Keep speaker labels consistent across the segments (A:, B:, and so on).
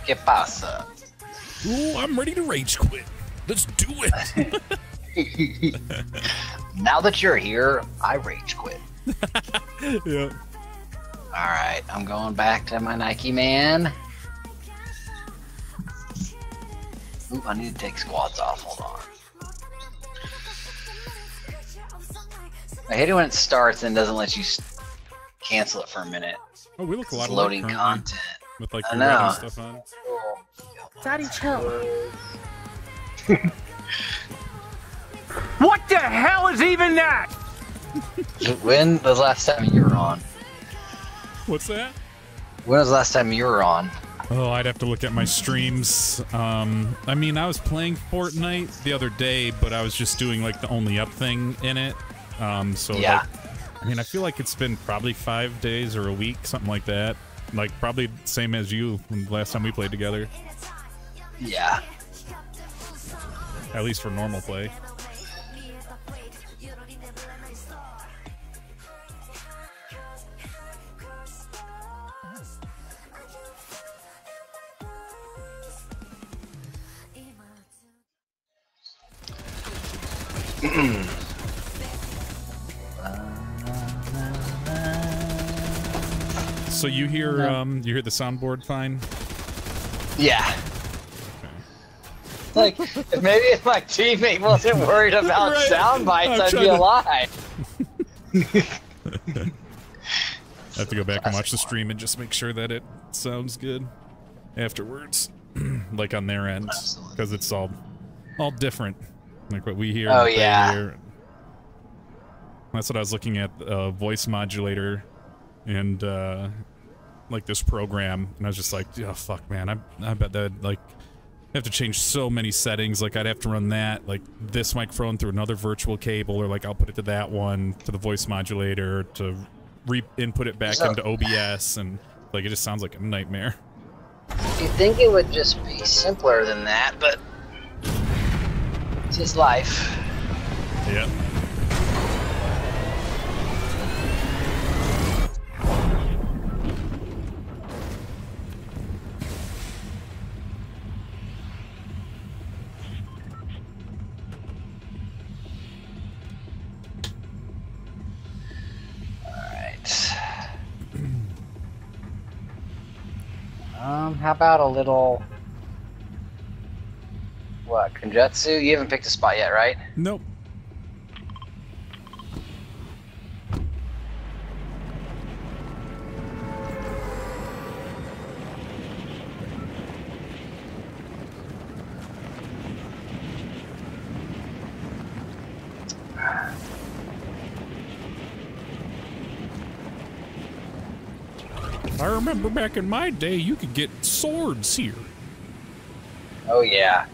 A: ¿Qué pasa?
B: Ooh, I'm ready to rage quit. Let's do it.
A: Now that you're here, I rage quit.
B: Yeah.
A: Alright, I'm going back to my Nike man. Ooh, I need to take squads off. Hold on. I hate it when it starts and doesn't let you cancel it for a minute.
B: Oh, we look a lot
A: It's
B: alike
A: loading
B: currently,
A: content.
B: with like
A: I
B: the red and
A: know.
B: stuff on.
C: Daddy, chill.
D: What the hell is even that?
A: When was the last time you were on?
B: What's that?
A: When was the last time you were on?
B: Oh, I'd have to look at my streams. I mean, I was playing Fortnite the other day, but I was just doing like the only up thing in it. So
A: Yeah.
B: like, I mean, I feel like it's been probably 5 days or a week, something like that. Like probably the same as you when the last time we played together.
A: Yeah.
B: At least for normal play. So you hear you hear the soundboard fine?
A: Yeah. Like, maybe if my teammate wasn't worried about
B: Right.
A: sound bites,
B: I'm
A: I'd
B: trying
A: be
B: to-
A: alive.
B: I have to go back and watch the stream and just make sure that it sounds good afterwards, like on their end, because it's all different, like what we hear.
A: Oh,
B: and what they
A: yeah.
B: hear. That's what I was looking at, voice modulator, and like this program, and I was just like, oh fuck, man, I bet that like I have to change so many settings. Like I'd have to run that, like this microphone through another virtual cable, or like I'll put it to that one to the voice modulator to re-input it back
A: So-
B: into OBS, and like it just sounds like a nightmare.
A: You'd think it would just be simpler than that, but it's just life.
B: Yeah.
A: How about a little... What, Kenjutsu? You haven't picked a spot yet, right?
B: Nope. I remember back in my day, you could get swords here.
A: Oh, yeah.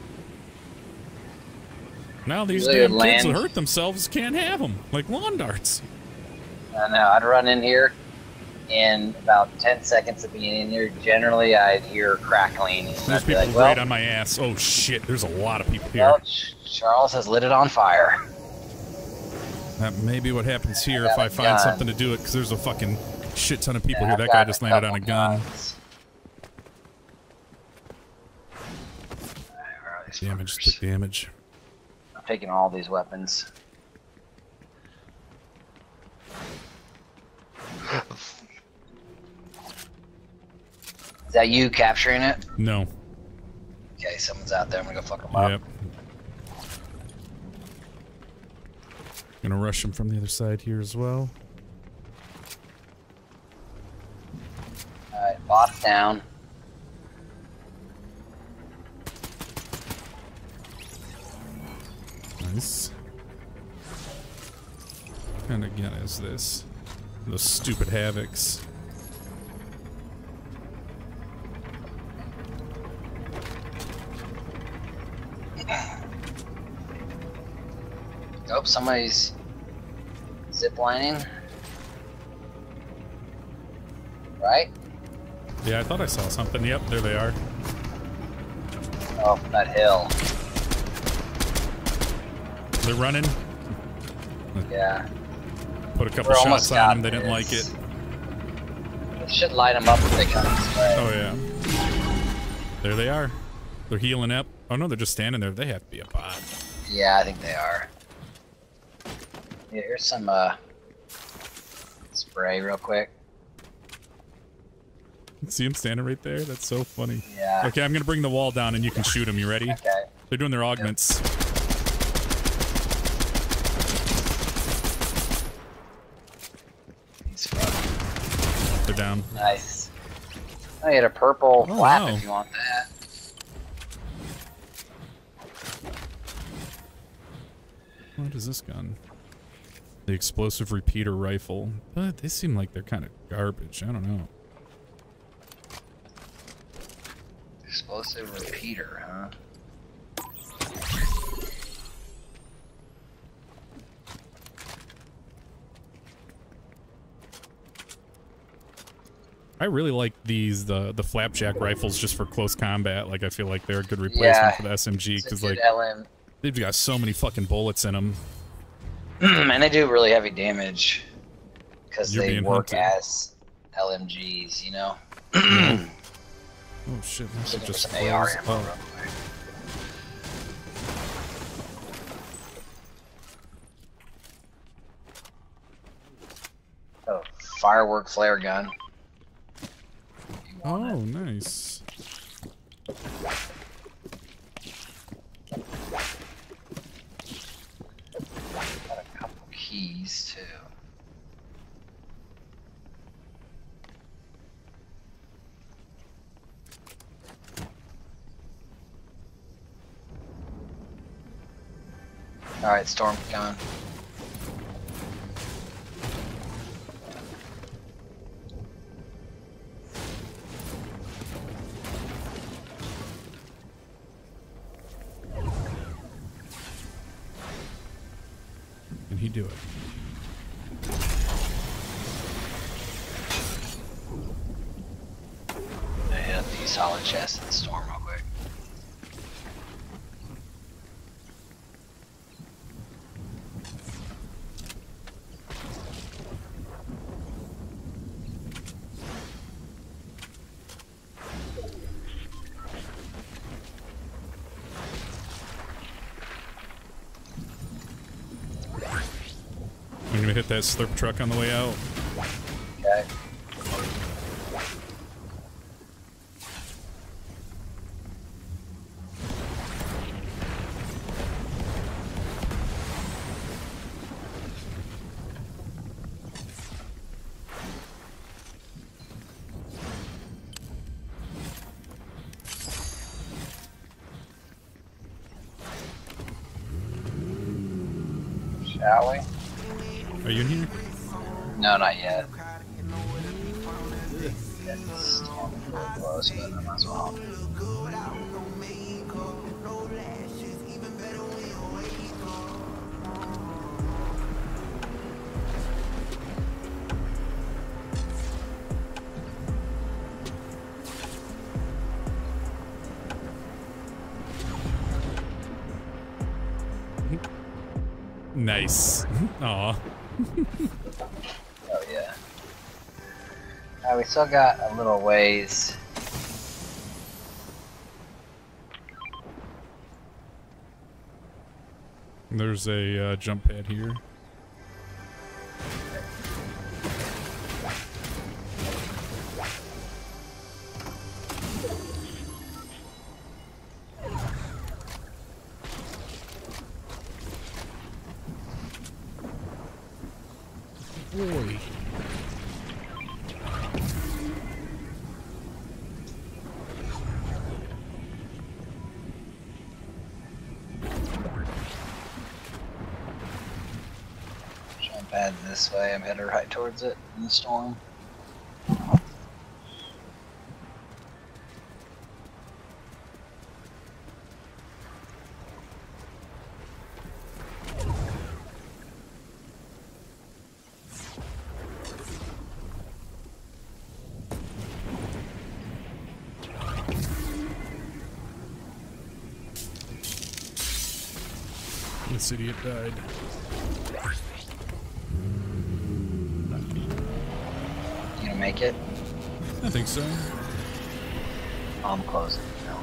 B: Now these
A: Usually
B: damn
A: it
B: kids that
A: lands-
B: hurt themselves can't have them, like lawn darts.
A: I know, I'd run in here, in about 10 seconds of being in here, generally I'd hear crackling, and
B: There's
A: I'd be
B: people
A: like,
B: right
A: well,
B: on my ass. Oh shit, there's a lot of people here.
A: well, Charles has lit it on fire.
B: That may be what happens here
A: I
B: if
A: got
B: I
A: a
B: find
A: gun.
B: something to do it, because there's a fucking shit ton of people
A: Yeah,
B: here.
A: I've
B: That guy
A: got
B: just landed on
A: couple
B: a gun.
A: guns. Alright, where are these
B: Damage,
A: fuckers?
B: took damage.
A: I'm taking all these weapons. Is that you capturing it?
B: No.
A: Okay, someone's out there. I'm gonna go fuck them up.
B: Yep. Gonna rush him from the other side here as well.
A: Alright, bot's down.
B: Nice. And again is this. Those stupid Havocs.
A: Oh, somebody's ziplining. Right?
B: Yeah, I thought I saw something. Yep, there they are.
A: Oh, that hill.
B: They're running.
A: Yeah.
B: Put a couple
A: We're almost
B: shots on them.
A: got
B: They didn't like
A: this.
B: it.
A: It should light them up if they come this way.
B: Oh yeah. There they are. They're healing up. Oh no, they're just standing there. They have to be a bot.
A: Yeah, I think they are. Yeah, here's some spray real quick.
B: See him standing right there? That's so funny.
A: Yeah.
B: Okay, I'm gonna bring the wall down and you can shoot them. You ready?
A: Okay.
B: They're doing their augments.
A: He's fucked.
B: They're down.
A: Nice. I get a purple flap
B: wow.
A: if you want that.
B: What is this gun? The explosive repeater rifle. But they seem like they're kind of garbage. I don't know.
A: Explosive repeater, huh?
B: I really like these the flapjack rifles just for close combat. Like I feel like they're a good replacement for the SMG because like they've got so many fucking bullets in them.
A: And they do really heavy damage because
B: You're
A: they
B: being
A: work
B: hunted.
A: as LMGs, you know.
B: Oh shit! This
A: Looking for
B: just
A: some AR
B: froze
A: ammo
B: up.
A: real quick. Oh, firework flare gun. You want
B: Oh,
A: it?
B: nice.
A: Got a couple keys too. All right, storm coming.
B: Can he do it?
A: I hit the solid chest in the storm real quick.
B: I'm gonna hit that slurp truck on the way out.
A: Okay. Shall we?
B: Are you in here?
A: No, not yet. It's really close, but I might as well.
B: Nice. Aw.
A: Oh yeah. We still got a little ways.
B: There's a jump pad here. Boy.
A: Jump pad this way. I'm headed right towards it in the storm.
B: This idiot died.
A: You gonna make it?
B: I think so.
A: I'm closing. No.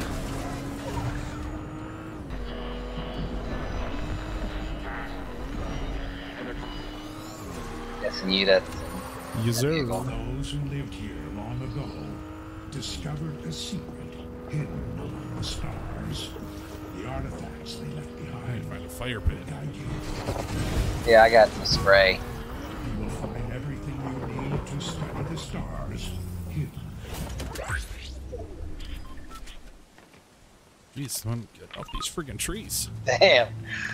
A: Guessing you that's
B: Yes, sir.
E: Those who lived here long ago discovered a secret hidden among the stars. The artifacts they left behind
B: Find a fire pit.
E: guide you.
A: yeah, I got the spray.
E: You will find everything you need to study the stars hidden.
B: Jeez, someone get off these friggin' trees.
A: Damn.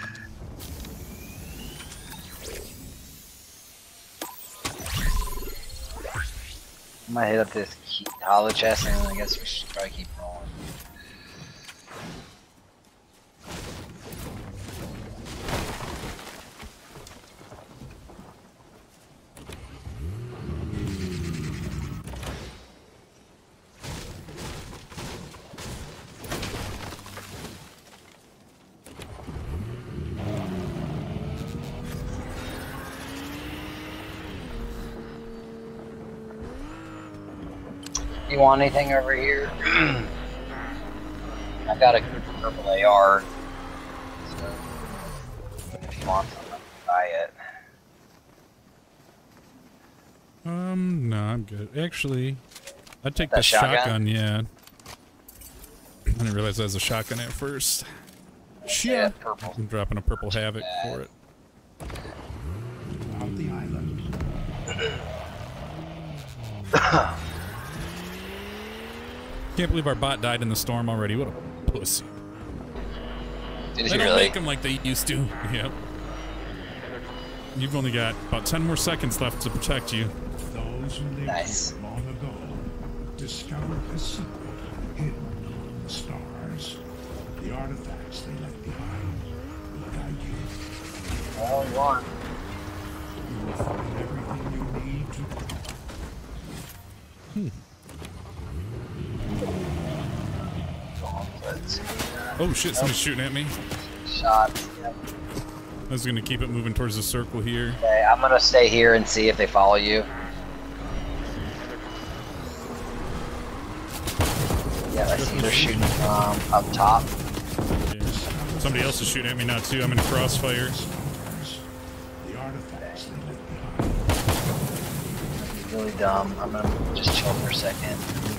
A: I might hit up this hollow chest, and I guess we should probably keep rolling. You want anything over here? I got a good purple AR. So if you want something, buy it.
B: No, I'm good. Actually, I'd take
A: That
B: the
A: shotgun?
B: shotgun, yeah. I didn't realize that was a shotgun at first. Shit.
A: Yeah, purple.
B: I'm dropping a purple havoc for it.
E: Throughout the island,
B: Can't believe our bot died in the storm already. What a pussy.
A: Did
B: They
A: you
B: don't
A: really?
B: make them like they used to. Yep. You've only got about 10 more seconds left to protect you.
E: those who lived
A: Nice.
E: here long ago discovered a secret hidden among the stars. The artifacts they left behind will guide you.
A: All you want.
E: You will find everything you need to.
A: Let's see.
B: Oh shit, somebody's shooting at me.
A: Shots. Yep.
B: I was gonna keep it moving towards the circle here.
A: Okay, I'm gonna stay here and see if they follow you. Yeah, I see they're shooting up top.
B: Yeah. Somebody else is shooting at me now too. I'm in crossfire.
E: The artifacts they left behind.
A: It's really dumb. I'm gonna just chill for a second.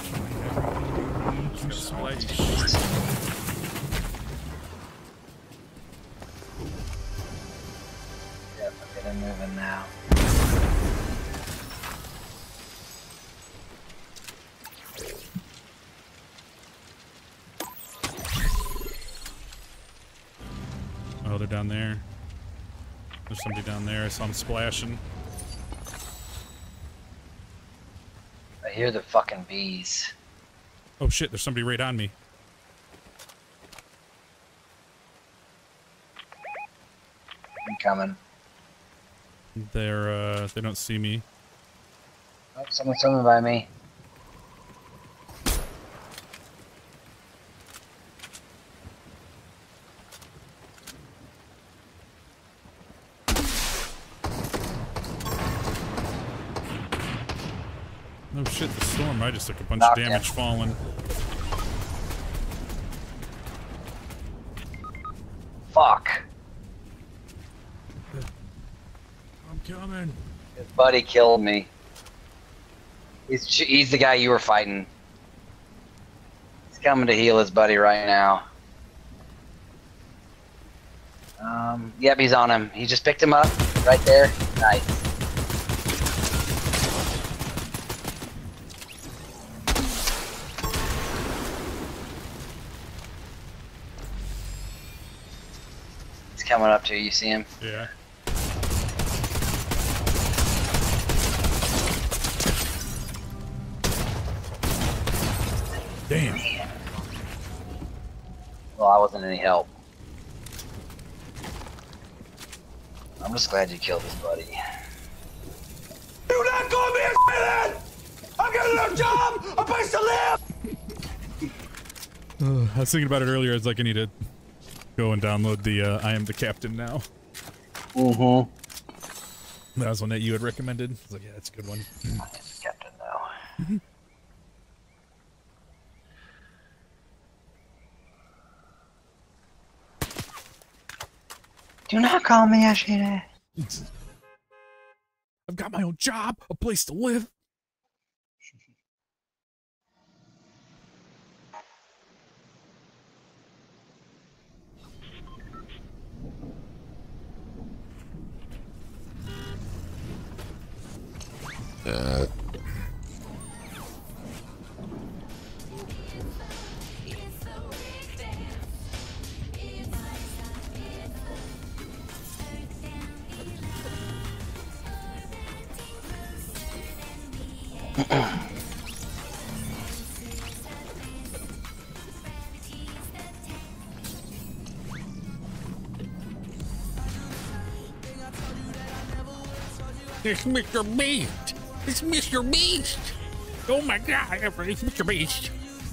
A: Yep, okay, they're moving now.
B: Oh, they're down there. There's somebody down there. I saw them splashing.
A: I hear the fucking bees.
B: Oh shit, there's somebody right on me.
A: I'm coming.
B: They don't see me.
A: Oh, someone's coming by me.
B: Oh shit, the storm. I just took a bunch
A: Knocked
B: of damage falling.
A: Fuck.
B: I'm coming.
A: His buddy killed me. He's the guy you were fighting. He's coming to heal his buddy right now. Yep, he's on him. He just picked him up right there. Nice. He's coming up to you. You see him?
B: Yeah. Damn.
A: Well, I wasn't any help. I'm just glad you killed his buddy.
D: Do not call me a villain! I'm getting a job, a place to live!
B: I was thinking about it earlier. I was like, I need to go and download the I Am the Captain Now.
A: Mm-hmm.
B: That was one that you had recommended. I was like, yeah, that's a good one.
A: I am the captain now. Do not call me a shit.
B: I've got my own job, a place to live. It's Mr. Beast! It's Mr. Beast! Oh my god, it's Mr. Beast!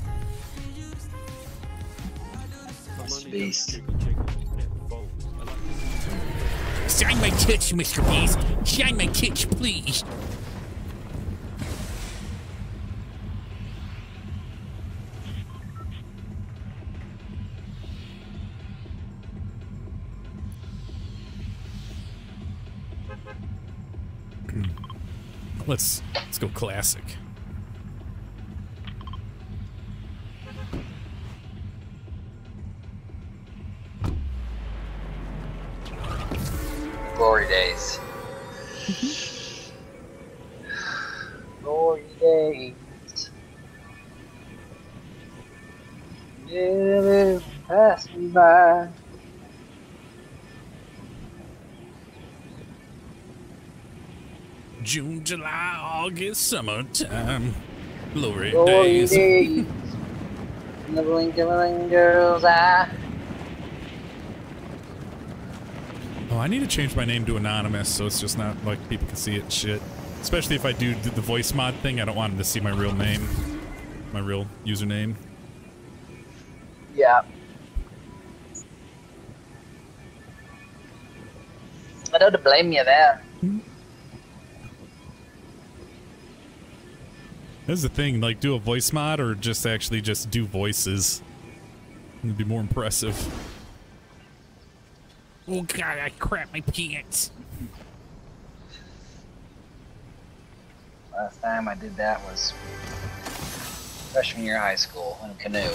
A: Mr. Beast.
B: Sign my tits, Mr. Beast! Sign my tits, please! Let's go classic.
A: Glory days. Glory days. Yeah, pass me by.
B: June, July, August, summertime. Glory
A: Glory
B: days.
A: days. In the blink of an girl's eye.
B: Oh, I need to change my name to Anonymous so it's just not like people can see it and shit. Especially if I do the voice mod thing, I don't want them to see my real name. My real username.
A: Yeah. I don't blame you there.
B: That's the thing, like do a voice mod or just actually just do voices. It'd be more impressive. Oh god, I crap my pants.
A: Last time I did that was freshman year of high school in a canoe.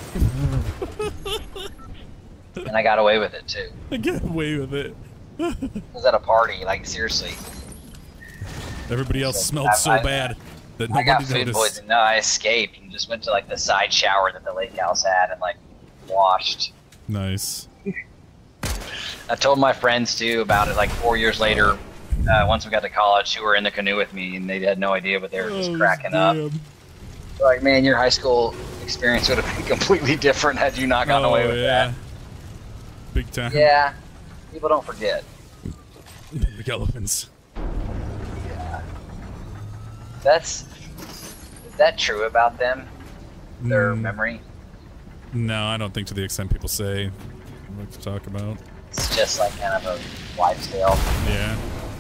A: And I got away with it too.
B: I get away with it.
A: I was at a party, like seriously.
B: Everybody else smelled
A: I-
B: so
A: I-
B: bad that
A: I got
B: nobody
A: food
B: noticed.
A: poisoning. No, I escaped and just went to like the side shower that the lake house had and like washed.
B: Nice.
A: I told my friends too about it like 4 years later, once we got to college, who were in the canoe with me and they had no idea, but they were just cracking up. Like, man, your high school experience would have been completely different had you not gotten away with that.
B: Big time.
A: Yeah, people don't forget.
B: Big elephants.
A: Yeah. Is that true about them? Their memory?
B: No, I don't think to the extent people say. I like to talk about.
A: It's just like kind of a wives' tale.
B: Yeah.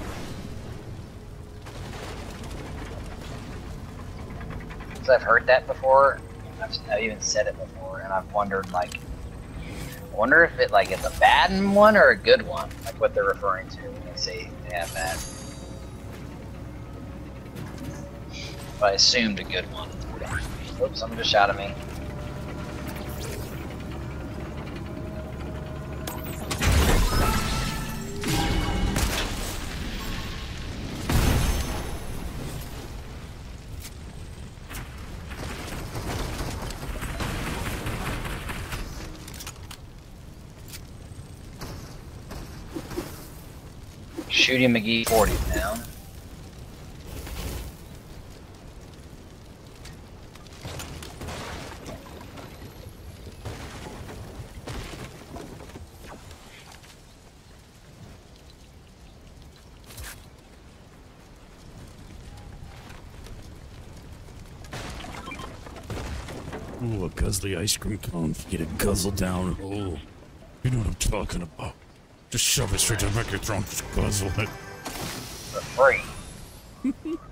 A: Because I've heard that before. I've even said it before, and I've wondered, like, I wonder if it like is a bad one or a good one, like what they're referring to when they say they have that. But I assumed a good one. Oops, someone just shot at me. Shooting McGee 40 down.
B: Ooh, a guzzly ice cream cone. Get it guzzled down. Oh, you know what I'm talking about. Just shove it straight to the your throat. Just guzzle it.
A: For free. I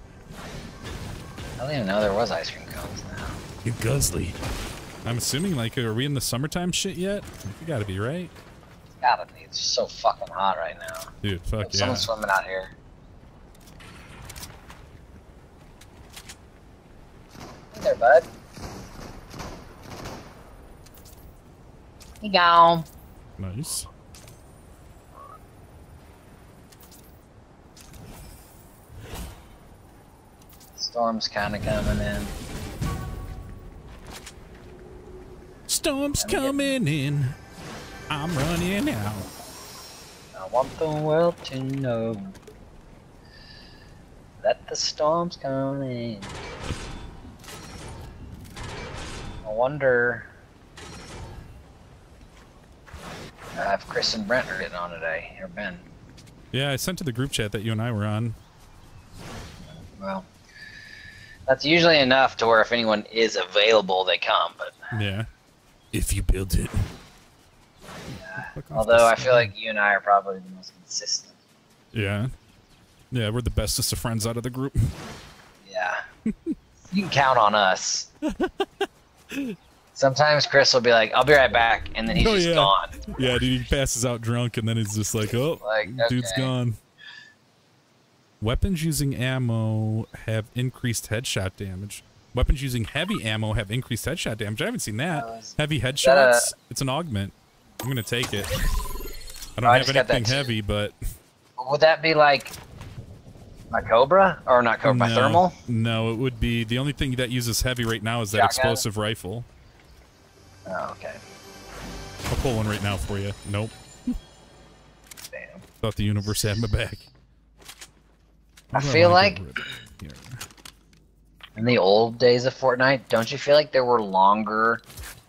A: don't even know there was ice cream cones now.
B: You guzzly. I'm assuming, like, are we in the summertime shit yet? We gotta be, right?
A: God, it's so fucking hot right now.
B: Dude, fuck yeah.
A: Someone's swimming out here. Hey there, bud. He gone.
B: Nice.
A: Storm's kind of coming in.
B: Storm's coming in. I'm running out.
A: I want the world to know that the storm's coming. I wonder if Chris and Brent are getting on today, or Ben.
B: Yeah, I sent to the group chat that you and I were on.
A: Well, that's usually enough to where if anyone is available, they come, but...
B: Yeah. If you build it.
A: Yeah. Although I feel like you and I are probably the most consistent.
B: Yeah. Yeah, we're the bestest of friends out of the group.
A: Yeah. You can count on us. Sometimes Chris will be like, I'll be right back, and then he's just gone.
B: Yeah, dude, he passes out drunk, and then he's just like, oh, dude's gone. Weapons using ammo have increased headshot damage. Weapons using heavy ammo have increased headshot damage. I haven't seen that. Heavy headshots? It's an augment. I'm going to take it. I don't have anything heavy, but...
A: Would that be like my Cobra? Or not Cobra, my Thermal?
B: No, it would be... The only thing that uses heavy right now is that explosive rifle.
A: Oh, okay.
B: I'll pull one right now for you. Nope.
A: Damn.
B: Thought the universe had my back.
A: I feel like in the old days of Fortnite, don't you feel like there were longer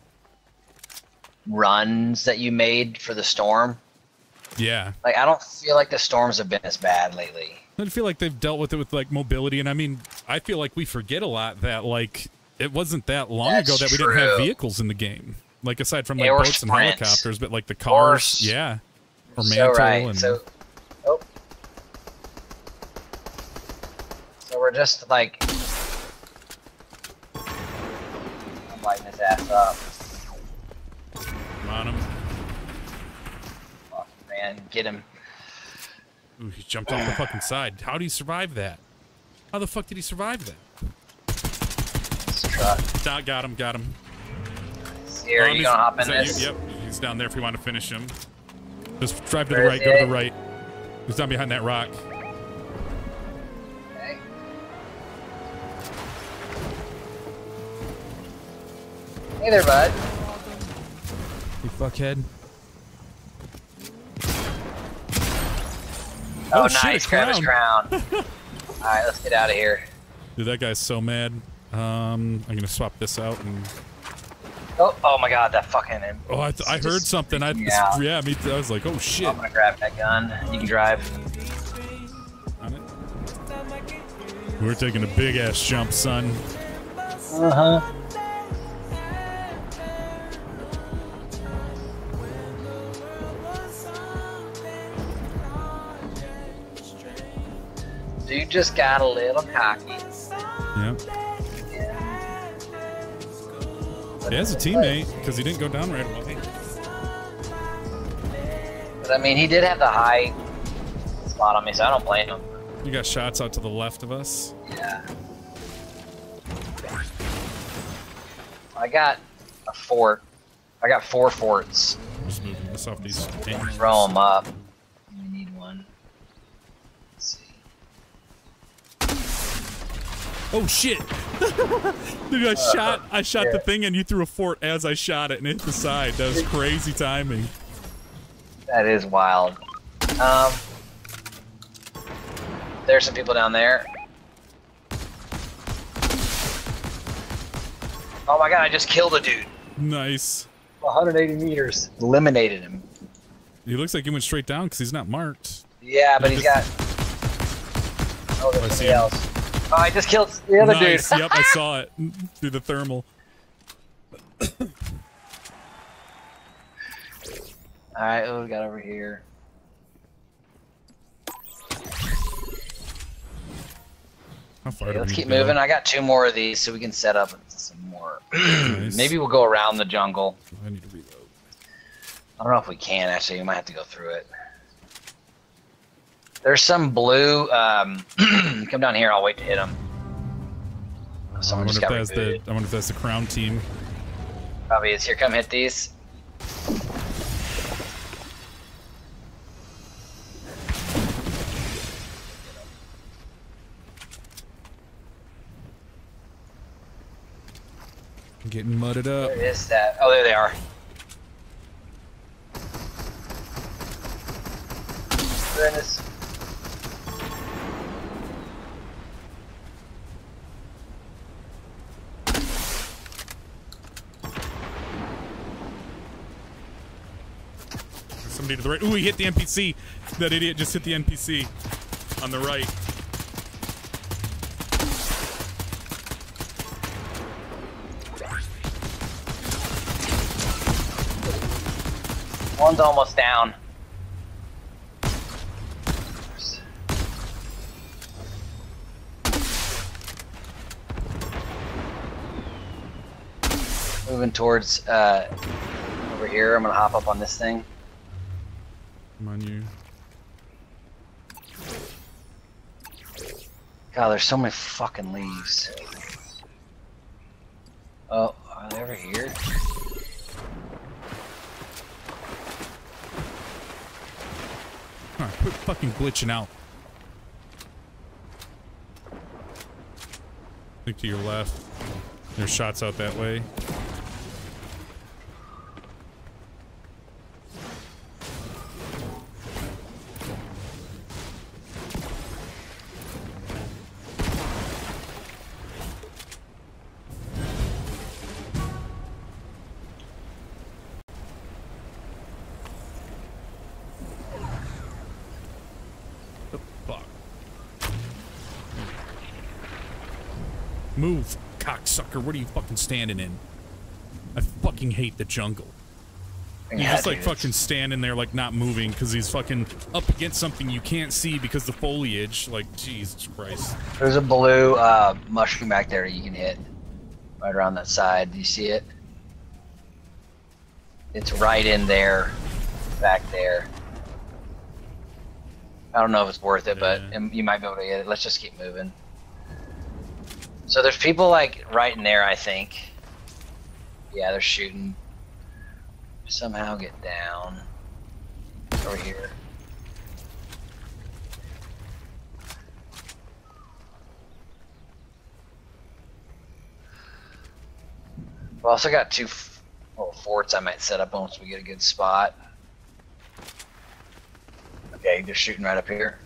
A: runs that you made for the storm?
B: Yeah.
A: Like, I don't feel like the storms have been as bad lately.
B: I feel like they've dealt with it with, like, mobility, and I mean, I feel like we forget a lot that, like, it wasn't that long ago that we didn't have vehicles in the game. Like, aside from, like, boats and helicopters, but, like, the cars, yeah. Or Mantle and...
A: So we're just, like... I'm lighting his ass up.
B: Come on him.
A: Fuck, man, get him.
B: Ooh, he jumped off the fucking side. How did he survive that? How the fuck did he survive that?
A: This truck.
B: Got him, got him.
A: Here, are you gonna hop in this?
B: Yep, he's down there if you want to finish him. Just drive to the right, go to the right. He's down behind that rock.
A: Okay. Hey there, bud.
B: You fuckhead.
A: Oh, nice, grab his crown. Alright, let's get out of here.
B: Dude, that guy's so mad. I'm gonna swap this out and...
A: Oh my god, that fucking...
B: Oh, I heard something. Yeah, me too. I was like, oh shit.
A: I'm gonna grab that gun. You can drive.
B: On it. We're taking a big ass jump, son.
A: Uh-huh. Dude just got a little cocky.
B: Yep. He has a teammate, because he didn't go down right away.
A: But I mean, he did have the high spot on me, so I don't blame him.
B: You got shots out to the left of us.
A: Yeah. I got a fort. I got 4 forts.
B: Just moving this off these.
A: Throw them up. We need one. Let's see.
B: Oh shit! Dude, I shot the thing and you threw a fort as I shot it and hit the side. That was crazy timing.
A: That is wild. There's some people down there. Oh my god, I just killed a dude.
B: Nice.
A: 180 meters. Eliminated him.
B: He looks like he went straight down because he's not marked.
A: Yeah, but he's got... Oh, there's somebody else. Oh, I just killed the other dude.
B: Yep, I saw it through the thermal.
A: Alright, what we got over here?
B: How far
A: Let's keep moving. I got 2 more of these so we can set up some more.
B: Nice.
A: Maybe we'll go around the jungle.
B: I need to reload.
A: I don't know if we can, actually. We might have to go through it. There's some blue. Come down here. I'll wait to hit them.
B: I wonder if that's the Crown team.
A: Probably is. Here, come hit these.
B: I'm getting mudded up.
A: Where is that? Oh, there they are. They're in this.
B: Somebody to the right. Ooh, he hit the NPC. That idiot just hit the NPC on the right.
A: One's almost down. Moving towards over here. I'm gonna hop up on this thing.
B: Come on, you.
A: God, there's so many fucking leaves. Oh, are they over here?
B: Alright, quit fucking glitching out. Look to your left. There's shots out that way. Move, cocksucker. What are you fucking standing in? I fucking hate the jungle. You're just like fucking standing there like not moving because he's fucking up against something you can't see because the foliage. Like, Jesus Christ.
A: There's a blue mushroom back there you can hit. Right around that side. Do you see it? It's right in there. Back there. I don't know if it's worth it, but you might be able to get it. Let's just keep moving. So there's people like right in there, I think. Yeah, they're shooting. Somehow get down over here. We've also got two little forts I might set up once we get a good spot. Okay, they're shooting right up here.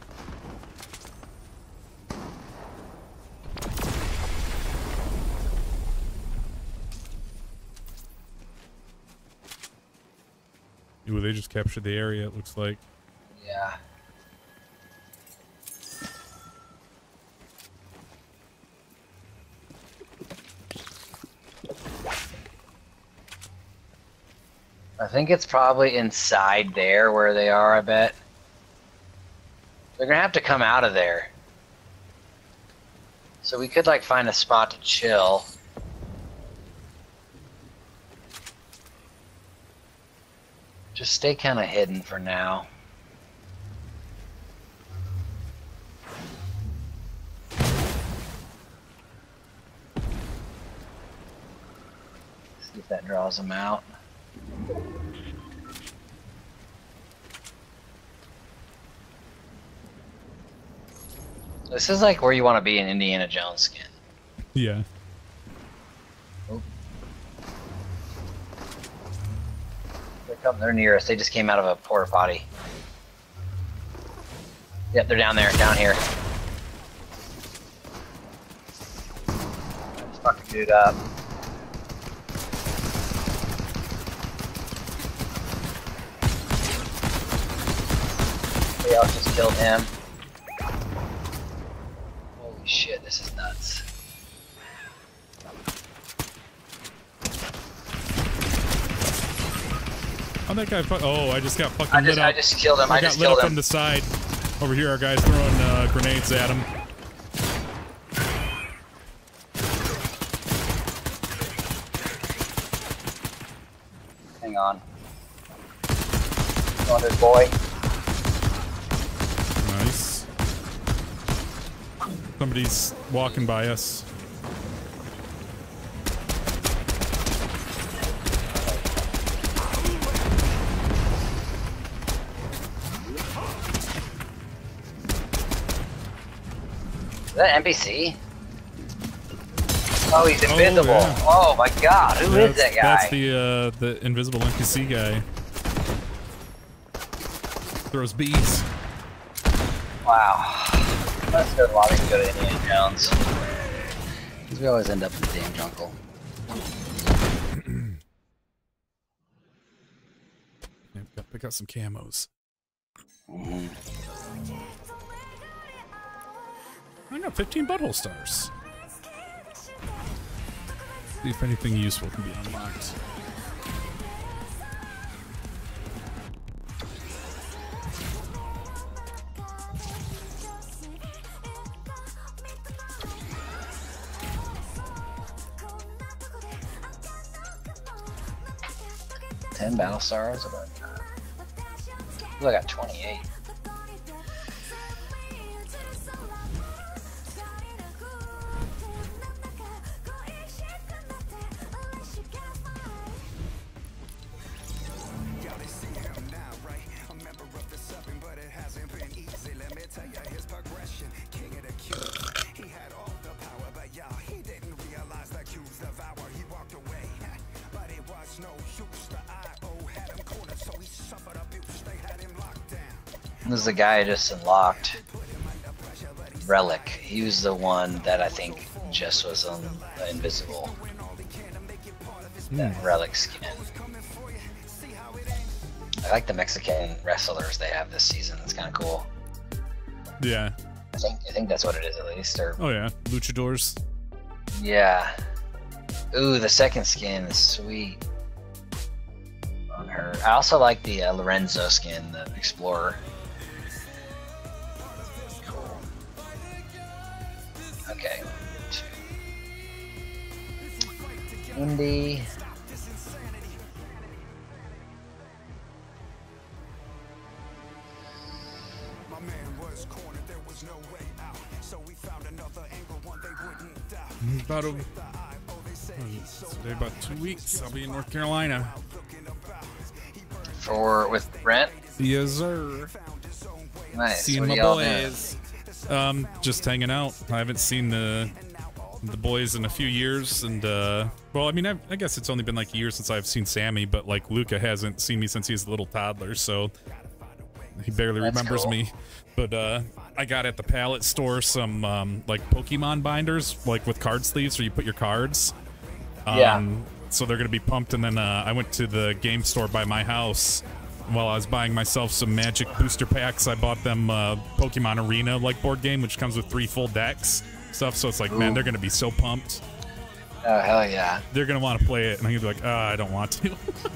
B: Ooh, they just captured the area, it looks like.
A: Yeah. I think it's probably inside there where they are, I bet. They're gonna have to come out of there. So we could like find a spot to chill. Just stay kind of hidden for now. See if that draws them out. This is like where you want to be in Indiana Jones skin.
B: Yeah.
A: They're near us. They just came out of a porta potty. Yep, they're down there, down here. Let's fuck the dude up. Somebody else just killed him. Holy shit, this is nuts.
B: Oh, that guy. Oh, I just got fucking lit up.
A: I just killed him.
B: I got lit up from the side. Over here, our guy's throwing grenades at him.
A: Hang on. 600 boy.
B: Nice. Somebody's walking by us.
A: Is that NPC? Oh, he's invisible.
B: Yeah.
A: Oh my god, who is that guy?
B: That's the invisible NPC guy. Throws bees.
A: Wow. Let's go to the lobby and go to Indiana Jones. Because we always end up in the damn jungle.
B: Yeah, gotta pick out some camos. I got 15 butthole stars. See if anything useful can be unlocked.
A: Ten battle stars. Ooh, I got 28. This is the guy I just unlocked. Relic. He was the one that I think just was invisible. That Relic skin. I like the Mexican wrestlers they have this season. It's kind of cool.
B: Yeah.
A: I think that's what it is at least. Or
B: Oh yeah, luchadors.
A: yeah. Ooh, the second skin is sweet on her. I also like the Lorenzo skin, the Explorer. Cool. Okay. Indy.
B: About 2 weeks. I'll be in North Carolina.
A: With Brent?
B: Yes, sir.
A: Nice.
B: Seeing
A: What
B: my
A: are y'all
B: boys. Just hanging out. I haven't seen the boys in a few years, and well, I mean, I guess it's only been like a year since I've seen Sammy, but like Luca hasn't seen me since he's a little toddler, so he barely remembers me. But I got at the pallet store some like Pokemon binders, like with card sleeves where you put your cards.
A: Yeah.
B: So they're gonna be pumped, and then I went to the game store by my house. While I was buying myself some Magic booster packs, I bought them Pokemon Arena like board game, which comes with 3 full decks stuff. So it's like, man, they're gonna be so pumped.
A: Oh hell yeah!
B: They're gonna want to play it, and I'm gonna be like, I don't want to.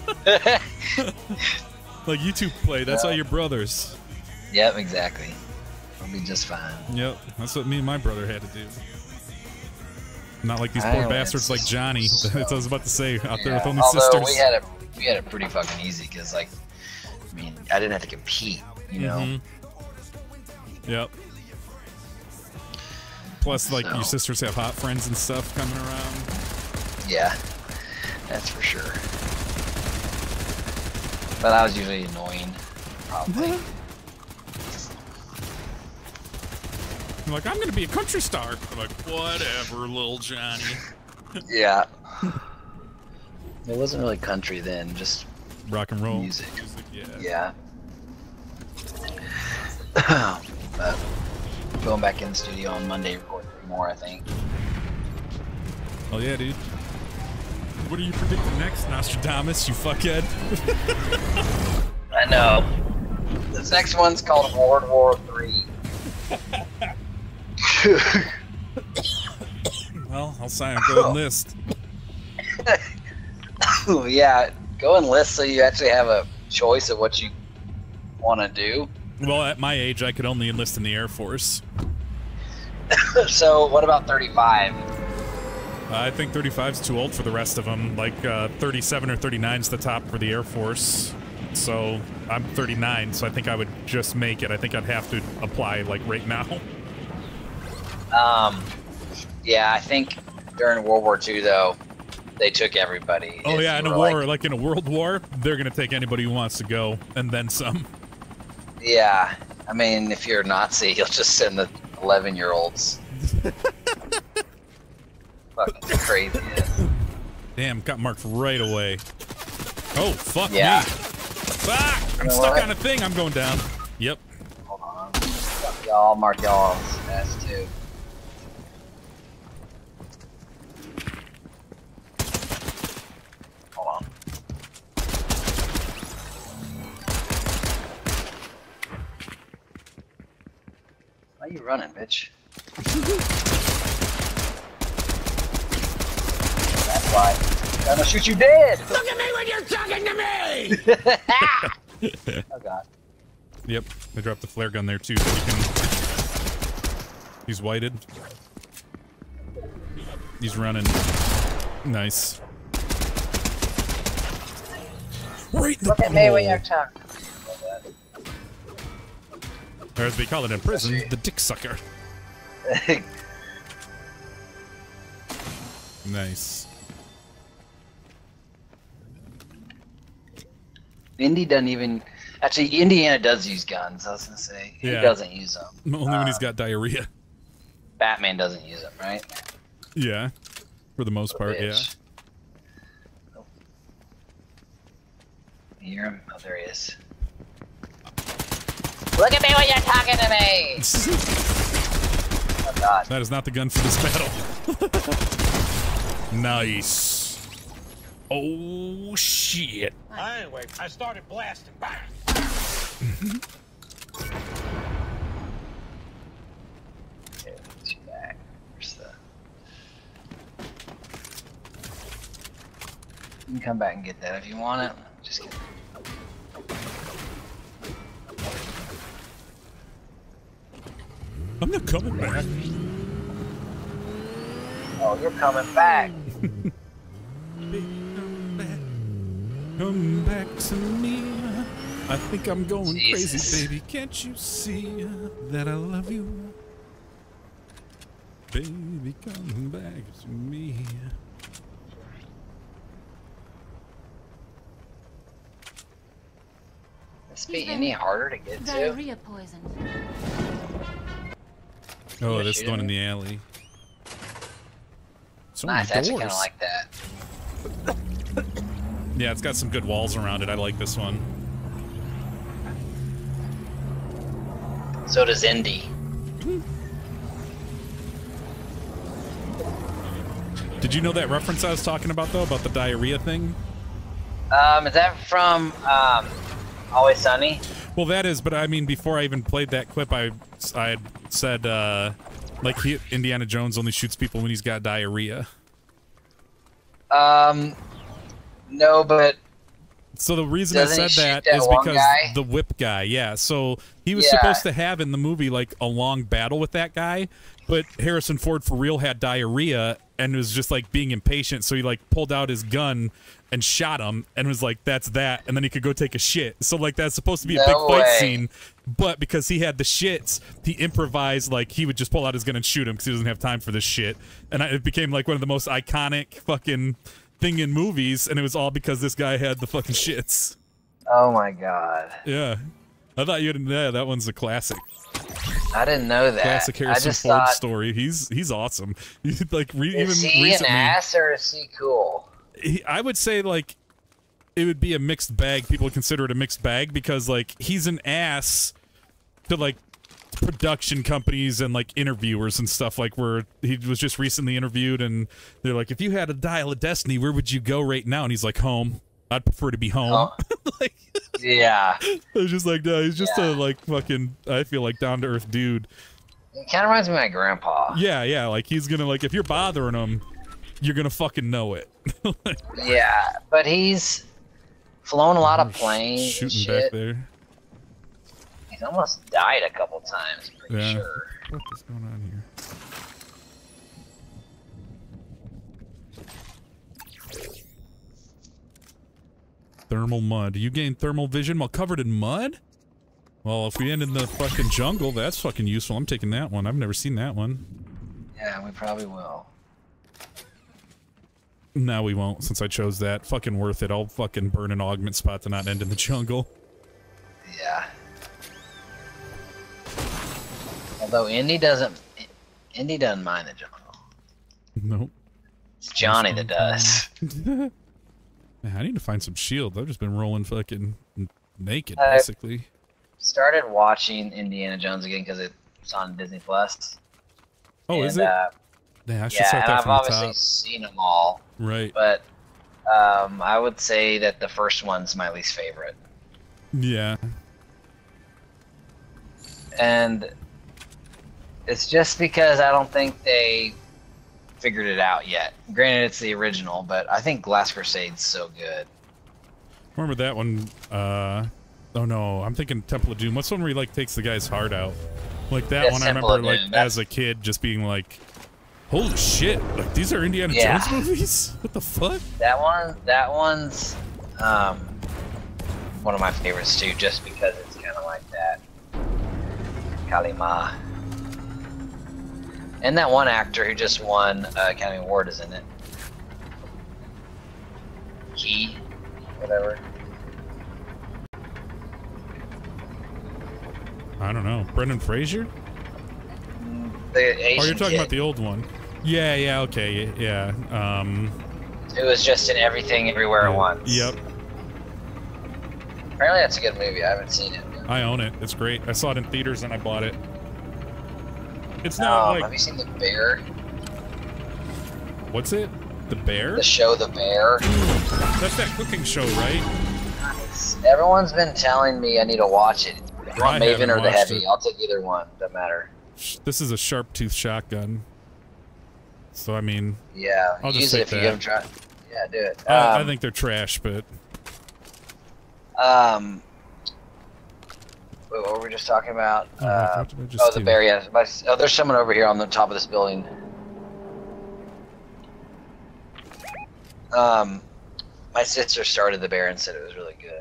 B: Like, you two play. That's all your brothers.
A: Yep, exactly. I'll be just fine.
B: Yep, that's what me and my brother had to do. Not like these poor bastards like Johnny. That's what I was about to say. Out there with only sisters.
A: We had it pretty fucking easy because, like, I mean, I didn't have to compete, you know.
B: Yep. Plus, like, your sisters have hot friends and stuff coming around.
A: Yeah, that's for sure. But I was usually annoying, probably.
B: I'm like, I'm gonna be a country star. I'm like, whatever, little Johnny.
A: Yeah. It wasn't really country then, just
B: rock and roll
A: music.
B: Yeah.
A: But going back in the studio on Monday, record 3 more, I think.
B: Oh yeah, dude. What are you predicting next, Nostradamus, you fuckhead?
A: I know. This next one's called World War III.
B: Well, I'll sign a go enlist.
A: Yeah, go enlist so you actually have a choice of what you want to do.
B: Well, at my age, I could only enlist in the Air Force.
A: So, what about 35?
B: I think 35's too old for the rest of them. Like, 37 or 39's the top for the Air Force. So I'm 39, so I think I would just make it. I think I'd have to apply like right now.
A: Yeah, I think during World War II though, they took everybody.
B: Oh
A: If
B: yeah,
A: you
B: in a
A: were,
B: war, like in a world war, they're gonna take anybody who wants to go, and then some.
A: Yeah, I mean, if you're a Nazi, you'll just send the 11-year-olds. Fucking crazy.
B: Damn, got marked right away. Oh, fuck
A: Yeah.
B: me. Fuck! I'm
A: You know
B: stuck
A: what?
B: on a thing. I'm going down. Yep.
A: Hold on. Fuck y'all, mark y'all's ass too. Hold on. Why are you running, bitch? That's why. I'm gonna shoot you dead!
D: Look at me when you're talking to me!
A: Oh god.
B: Yep. They dropped the flare gun there too, so you can. He's whited. He's running. Nice. Right in the
A: Look at me when
B: butthole.
A: you're talking.
B: Or as they call it in prison, the dick sucker. Nice.
A: Indy doesn't even. Actually, Indiana does use guns. I was gonna say he
B: Yeah.
A: doesn't use them.
B: Only when he's got diarrhea.
A: Batman doesn't use them, right?
B: Yeah. For the most part, yeah.
A: Bitch. Oh. You hear him? Oh, there he is. Look at me when you're talking to me! Oh god.
B: That is not the gun for this battle. Nice. Oh, shit.
D: Anyway, I started blasting. Bang!
A: Okay, let's get back. Where's the... You can come back and get that if you want it. Just get it.
B: I'm not coming back.
A: Oh, you're coming back.
B: Come back to me. I think I'm going
A: Jesus.
B: crazy, baby. Can't you see that I love you? Baby, come back to me.
A: This be any harder to get to?
C: Diarrhea poison.
B: Oh,
A: Yeah,
B: this
A: shoot
B: one in
A: him.
B: the alley. So
A: Nice, I
B: many
A: actually
B: doors.
A: kind of like that.
B: Yeah, it's got some good walls around it. I like this one.
A: So does Indy.
B: Did you know that reference I was talking about, though, about the diarrhea thing?
A: Is that from Always Sunny?
B: Well, that is, but I mean, before I even played that clip, I had said, like, Indiana Jones only shoots people when he's got diarrhea.
A: No, but
B: So the reason I
A: Doesn't he
B: said that
A: shoot that
B: is
A: one
B: because
A: guy?
B: the whip guy, yeah. So he was
A: Yeah.
B: supposed to have in the movie like a long battle with that guy, but Harrison Ford for real had diarrhea and was just like being impatient, so he like pulled out his gun and shot him and was like, "That's that," and then he could go take a shit. So like that's supposed to be a
A: No
B: big fight
A: way.
B: scene, but because he had the shits, he improvised like he would just pull out his gun and shoot him because he doesn't have time for this shit, and it became like one of the most iconic fucking thing in movies, and it was all because this guy had the fucking shits.
A: oh my god,
B: Yeah. I thought you'd, yeah, that one's a classic.
A: I didn't know that.
B: Classic
A: I
B: Harrison
A: just
B: Ford
A: thought,
B: story. He's awesome. Like, even
A: is he
B: recently.
A: an ass or is he cool?
B: I would say, like, it would be a mixed bag. People would consider it a mixed bag because, like, he's an ass to, like, production companies and, like, interviewers and stuff. Like, where he was just recently interviewed and they're like, if you had a dial of destiny, where would you go right now? And he's like, home. I'd prefer to be home.
A: Oh.
B: Like,
A: Yeah,
B: I was just like, no, he's just a,
A: Yeah.
B: like, fucking, I feel like, down-to-earth dude.
A: it kind of reminds me of my grandpa.
B: Yeah, yeah, like, he's gonna, like, if you're bothering him, you're gonna fucking know it.
A: Yeah, but he's flown a lot of planes and
B: Shooting
A: shit.
B: back there.
A: He's almost died a couple times, pretty
B: Yeah.
A: sure.
B: What is going on here? Thermal mud. You gain thermal vision while covered in mud? Well, if we end in the fucking jungle, that's fucking useful. I'm taking that one. I've never seen that one.
A: Yeah, we probably will.
B: No, we won't, since I chose that. Fucking worth it. I'll fucking burn an augment spot to not end in the jungle.
A: Yeah. Although Indy doesn't mind the jungle.
B: Nope.
A: It's Johnny that does.
B: Man, I need to find some shield. I've just been rolling fucking naked, basically.
A: Started watching Indiana Jones again because it's on Disney Plus.
B: Oh, is it? Yeah, I should
A: yeah,
B: start
A: and
B: that
A: I've
B: from the
A: obviously
B: top.
A: seen them all.
B: Right.
A: But I would say that the first one's my least favorite.
B: Yeah.
A: And it's just because I don't think they figured it out yet. Granted, it's the original, but I think Last Crusade's so good.
B: Remember that one? Oh no, I'm thinking Temple of Doom. What's the one where he like takes the guy's heart out? Like that
A: Yeah,
B: one,
A: Temple
B: I
A: of
B: remember
A: Doom,
B: like as a kid just being like, "Holy shit! Like these are Indiana
A: Yeah.
B: Jones movies? What the fuck?"
A: That one's one of my favorites too, just because it's kind of like that. Kalima. And that one actor who just won Academy Award is in it. Key, whatever.
B: I don't know. Brendan Fraser?
A: The Asian
B: Oh, you're talking
A: kid.
B: about the old one. Yeah, okay, yeah.
A: It was just in Everything Everywhere at Once.
B: Yep,
A: Apparently that's a good movie. I haven't seen it.
B: I own it. It's great. I saw it in theaters and I bought it. It's not
A: Have
B: like...
A: you seen The Bear?
B: What's it? The Bear?
A: The show The Bear?
B: That's that cooking show, right?
A: Everyone's been telling me I need to watch it. You want
B: I
A: Maven
B: haven't
A: or the
B: watched
A: Heavy?
B: it.
A: I'll take either one. Doesn't matter.
B: This is a sharp tooth shotgun. So, I mean...
A: Yeah,
B: I'll just
A: use it
B: take
A: if you
B: that.
A: give them try. Yeah, do it.
B: I think they're trash, but...
A: What were we just talking about?
B: what did I just
A: The
B: do?
A: bear, yeah. There's someone over here on the top of this building. My sister started The Bear and said it was really good.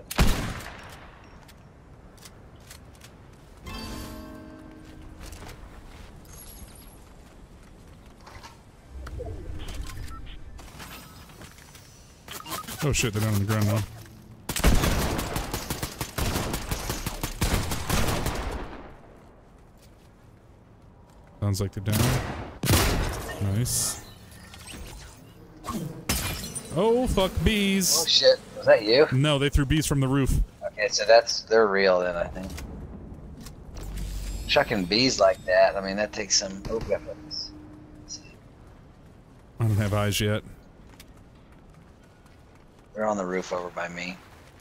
B: Oh shit, they're down on the ground now. Sounds like they're down. Nice. Oh, fuck bees.
A: Oh shit, was that you?
B: No, they threw bees from the roof.
A: Okay, so they're real then, I think. Chucking bees like that, I mean, that takes some weapons.
B: I don't have eyes yet.
A: They're on the roof over by me.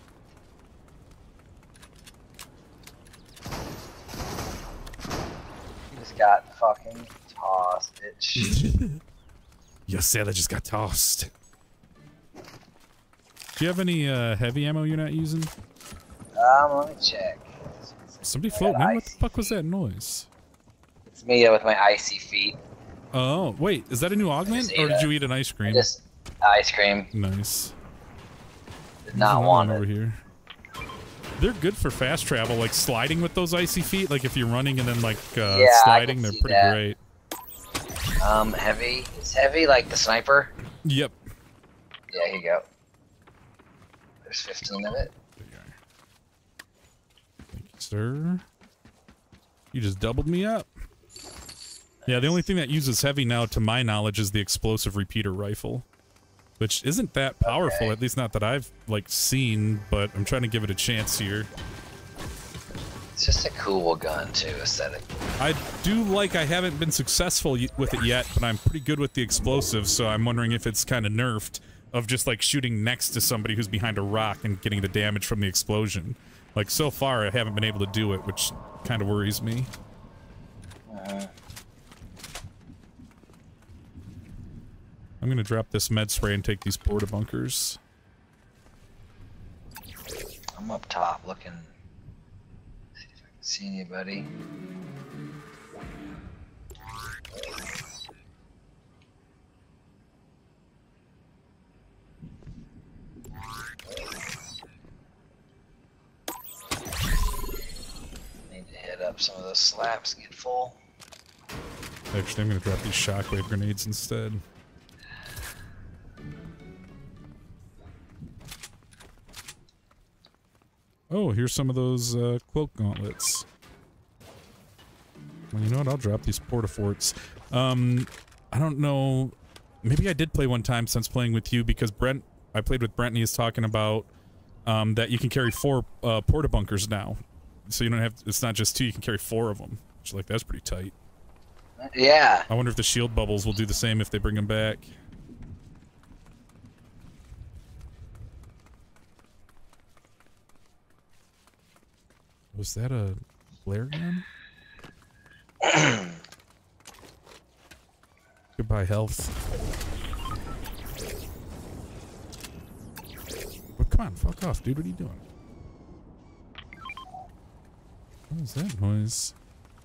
A: He just got fucking tossed, bitch.
B: You said I just got tossed. Do you have any heavy ammo you're not using?
A: Let me check.
B: Somebody
A: I got
B: floating in? What the
A: ice.
B: fuck was that noise?
A: It's me with my icy feet.
B: Oh, wait, is that a new augment?
A: Just
B: Or
A: ate
B: did
A: a-
B: you eat an ice cream?
A: Just ice cream.
B: Nice.
A: Did not
B: There's
A: want
B: another one
A: it.
B: over here. They're good for fast travel, like sliding with those icy feet. Like if you're running and then like
A: I
B: sliding,
A: can
B: they're
A: see
B: pretty
A: that.
B: great.
A: Heavy. Is heavy like the sniper?
B: Yep.
A: Yeah, here you go. There's 15 of it.
B: There you are. Thank you, sir. You just doubled me up. Yeah, the only thing that uses heavy now, to my knowledge, is the explosive repeater rifle. Which isn't that powerful, at least not that I've, like, seen, but I'm trying to give it a chance here.
A: It's just a cool gun, too, aesthetically.
B: I do like I haven't been successful with it yet, but I'm pretty good with the explosives, so I'm wondering if it's kind of nerfed of just, like, shooting next to somebody who's behind a rock and getting the damage from the explosion. Like, so far, I haven't been able to do it, which kind of worries me. I'm gonna drop this med spray and take these porta bunkers.
A: I'm up top looking. See if I can see anybody. up some of those slaps, get full.
B: Actually, I'm gonna drop these shockwave grenades instead. Oh, here's some of those cloak gauntlets. Well, you know what? I'll drop these portaforts. I don't know. Maybe I did play one time since playing with you because I played with Brent and he was talking about that you can carry 4 porta bunkers now. So you don't have, it's not just 2, you can carry 4 of them. Which, like, that's pretty tight.
A: Yeah.
B: I wonder if the shield bubbles will do the same if they bring them back. Was that a flare gun? Goodbye, health. But come on, fuck off, dude. What are you doing? What was that noise?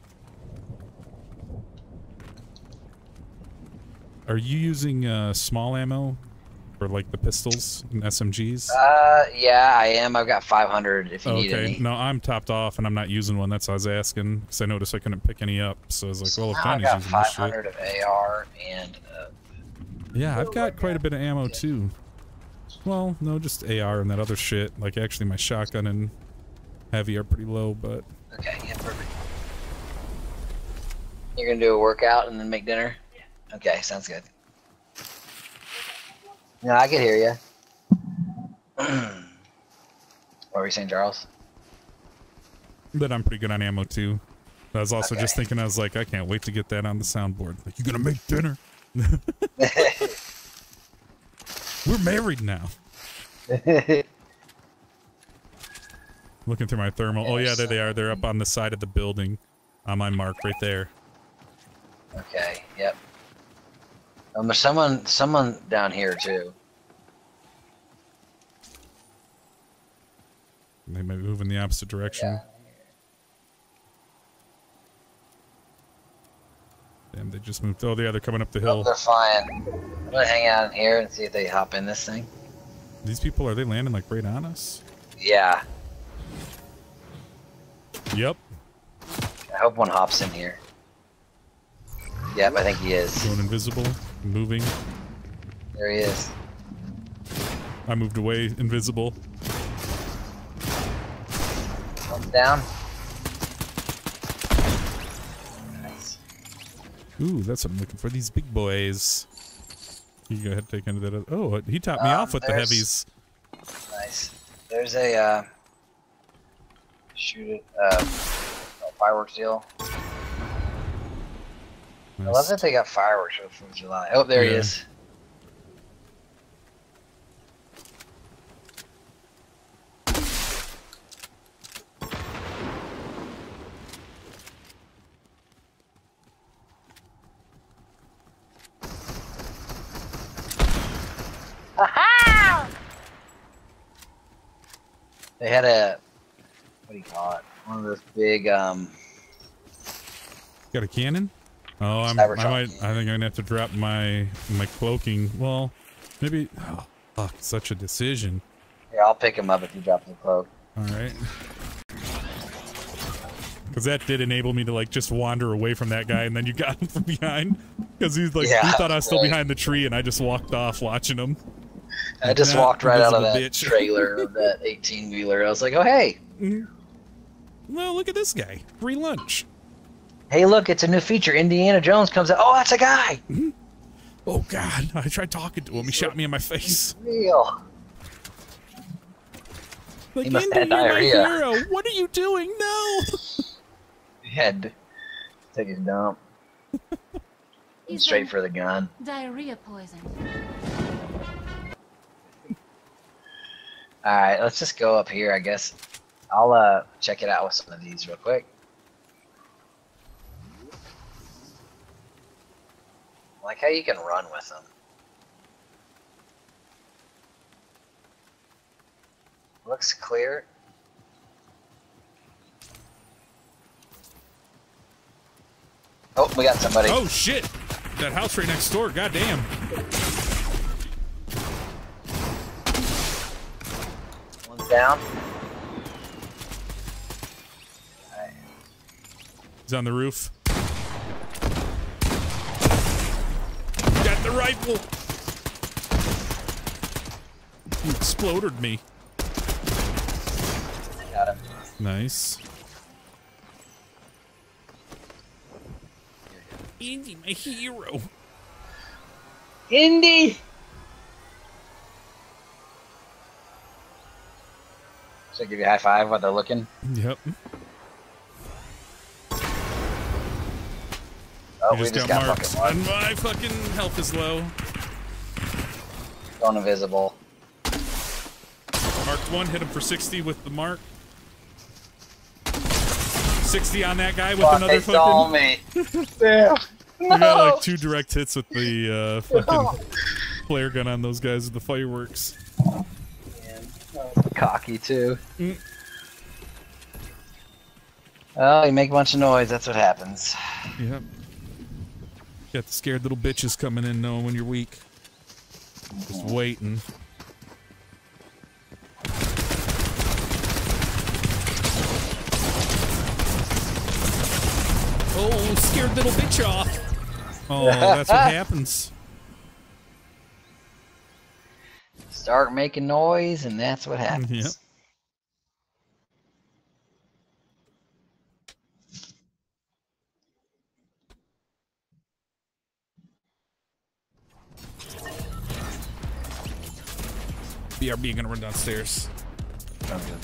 B: Are you using small ammo for like the pistols and SMGs?
A: Yeah, I am. I've got 500 if you need any.
B: No, I'm topped off and I'm not using one. That's what I was asking because I noticed I couldn't pick any up. So I was like, well, if
A: I've
B: Donnie's
A: got
B: using this shit.
A: 500 of AR and.
B: Yeah, I've got quite a bit of ammo too. Well, no, just AR and that other shit. Like actually, my shotgun and heavy are pretty low, but.
A: Okay, yeah, perfect. You're gonna do a workout and then make dinner? Okay, sounds good. No, I can hear you. What were you saying, Charles?
B: But I'm pretty good on ammo too. I was also just thinking, I was like, I can't wait to get that on the soundboard. Like, you gonna make dinner? We're married now. Looking through my thermal. Oh yeah, there they are. They're up on the side of the building. On my mark right there.
A: Okay, yep. There's someone down here too.
B: They might move in the opposite direction.
A: Yeah.
B: Damn, they just moved. Oh, yeah, they're coming up the hill.
A: Oh, they're flying. I'm gonna hang out in here and see if they hop in this thing.
B: These people, are they landing like right on us?
A: Yeah.
B: Yep.
A: I hope one hops in here. Yep, I think he is.
B: Going invisible, moving.
A: There he is.
B: I moved away, invisible.
A: One's down. Nice.
B: Ooh, that's what I'm looking for. These big boys. You go ahead and take into that. Oh, he topped me off with the heavies.
A: Nice. There's a shoot it fireworks deal.
B: Nice.
A: I love that they got fireworks for the 4th of July. Oh, there he is. They had a, what do you call it? One of those big,
B: Got a cannon? Oh, I think I'm gonna have to drop my cloaking. Well, maybe. Oh, fuck! Such a decision.
A: Yeah, I'll pick him up if you drop the cloak.
B: All right. Because that did enable me to like just wander away from that guy, and then you got him from behind. Because he's like, he thought I was still behind the tree, and I just walked off watching him.
A: I just walked right out of that trailer of that 18-wheeler. I was like, oh hey.
B: Well, look at this guy. Free lunch.
A: Hey, look, it's a new feature. Indiana Jones comes out. Oh, that's a guy.
B: Oh God! I tried talking to him. He shot me in my face.
A: Real.
B: Like,
A: He must
B: Indy,
A: have
B: you're my
A: diarrhea.
B: hero. What are you doing? No.
A: He had to take his dump. Straight for the gun.
C: Diarrhea poison.
A: Alright, let's just go up here, I guess. I'll check it out with some of these real quick. I like how you can run with them. Looks clear. Oh, we got somebody.
B: Oh shit! That house right next door. Goddamn.
A: One's down. Alright.
B: He's on the roof. Got the rifle. You exploded me.
A: Got him.
B: Nice. Indy, my hero.
A: Indy! Should I give you a high five while they're looking?
B: Yep.
A: Oh,
B: You
A: we just got
B: marked.
A: fucking
B: And my fucking health is low.
A: Going invisible.
B: Marked one, hit him for 60 with the mark. 60 on that guy with
A: Fuck,
B: another
A: they saw
B: fucking...
A: me. Damn.
B: We got like 2 direct hits with the fucking flare gun on those guys with the fireworks.
A: Man, that was cocky too.
B: Mm.
A: Oh, you make a bunch of noise, that's what happens.
B: Yep. Got the scared little bitches coming in knowing when you're weak. Just waiting. Oh, scared little bitch off. Oh, that's what happens.
A: Start making noise, and that's what happens.
B: Yep. BRB gonna run downstairs.
A: Sounds good.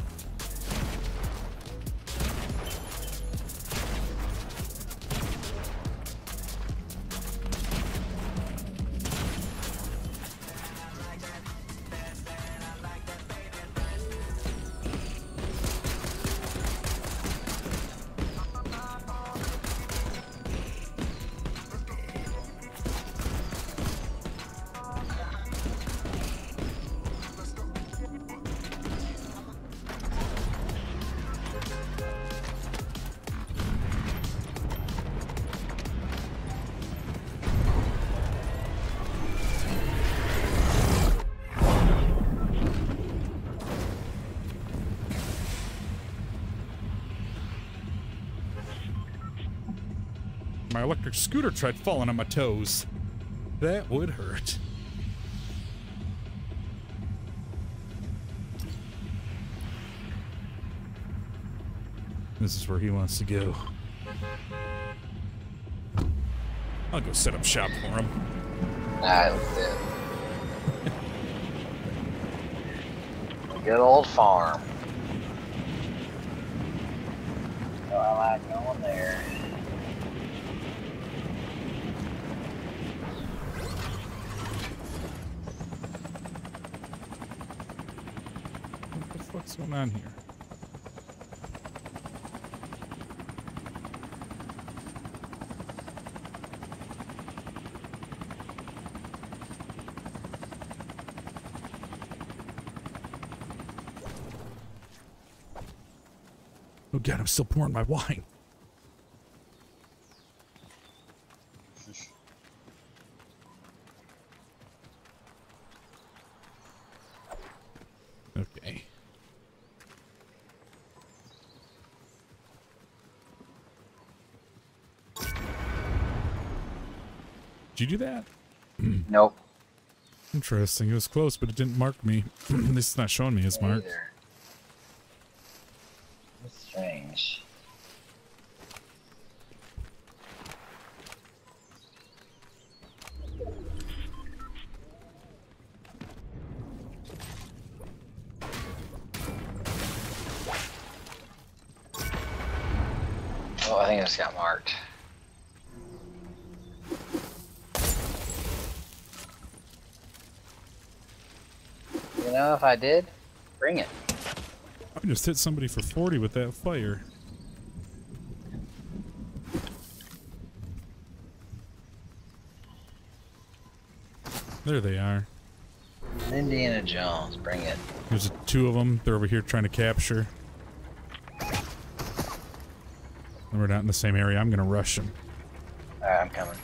B: My electric scooter tried falling on my toes. That would hurt. This is where he wants to go. I'll go set up shop for him.
A: Nah, it was it. Good old farm. Oh, I like going there.
B: What the fuck's going on here? Oh god, I'm still pouring my wine. Okay. Did you do that?
A: Nope.
B: Interesting. It was close, but it didn't mark me. At least it's not showing me as marked.
A: Either. That's strange. Oh, I think I just got marked. You know, if I did, bring it.
B: I just hit somebody for 40 with that fire. There they are.
A: Indiana Jones, bring it.
B: There's 2 of them. They're over here trying to capture. And we're not in the same area. I'm gonna rush them.
A: Alright, I'm coming.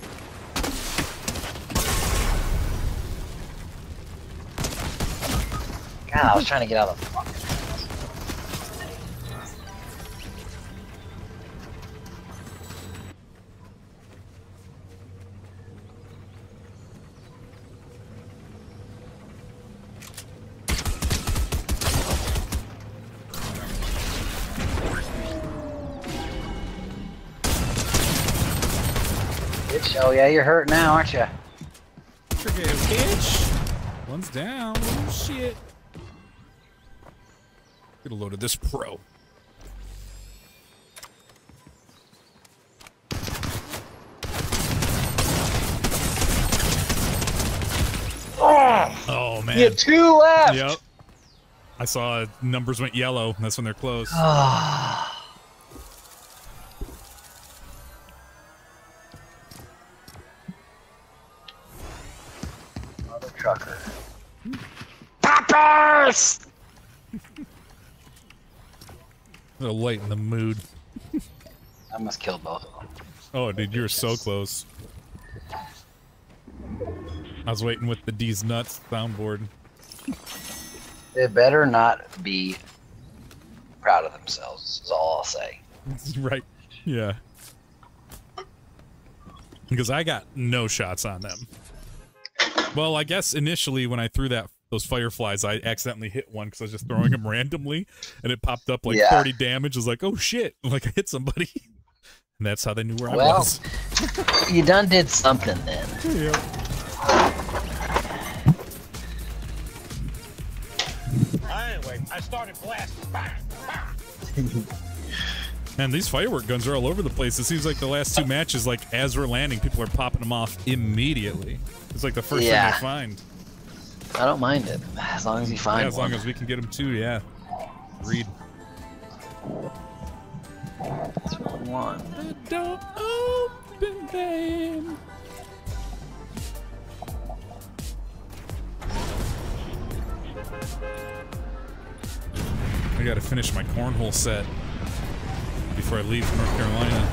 A: God, I was trying to get out of the fucking house. Oh yeah, you're hurt now, aren't you?
B: Forget bitch. One's down. Oh, shit. Get a load of this pro. Oh man.
A: You have 2 left.
B: Yep. I saw numbers went yellow. That's when they're close.
A: Another trucker. Poppers!
B: They'll lighten the mood.
A: I must kill both of them.
B: Oh, dude, you were so close. I was waiting with the D's nuts soundboard.
A: They better not be proud of themselves, is all I'll say.
B: Right. Yeah. Because I got no shots on them. Well, I guess initially when I threw those fireflies, I accidentally hit one because I was just throwing them randomly, and it popped up like 40 damage. I was like, oh shit, like I hit somebody. And that's how they knew where I was.
A: You done did something then.
B: Yeah.
D: Anyway, I started blasting.
B: Man, these firework guns are all over the place. It seems like the last 2 matches, like as we're landing, people are popping them off immediately. It's like the first thing they find.
A: I don't mind it, as long as you find
B: as long as we can get them too, yeah. Read.
A: That's what I want.
B: Don't open them. I gotta finish my cornhole set before I leave for North Carolina.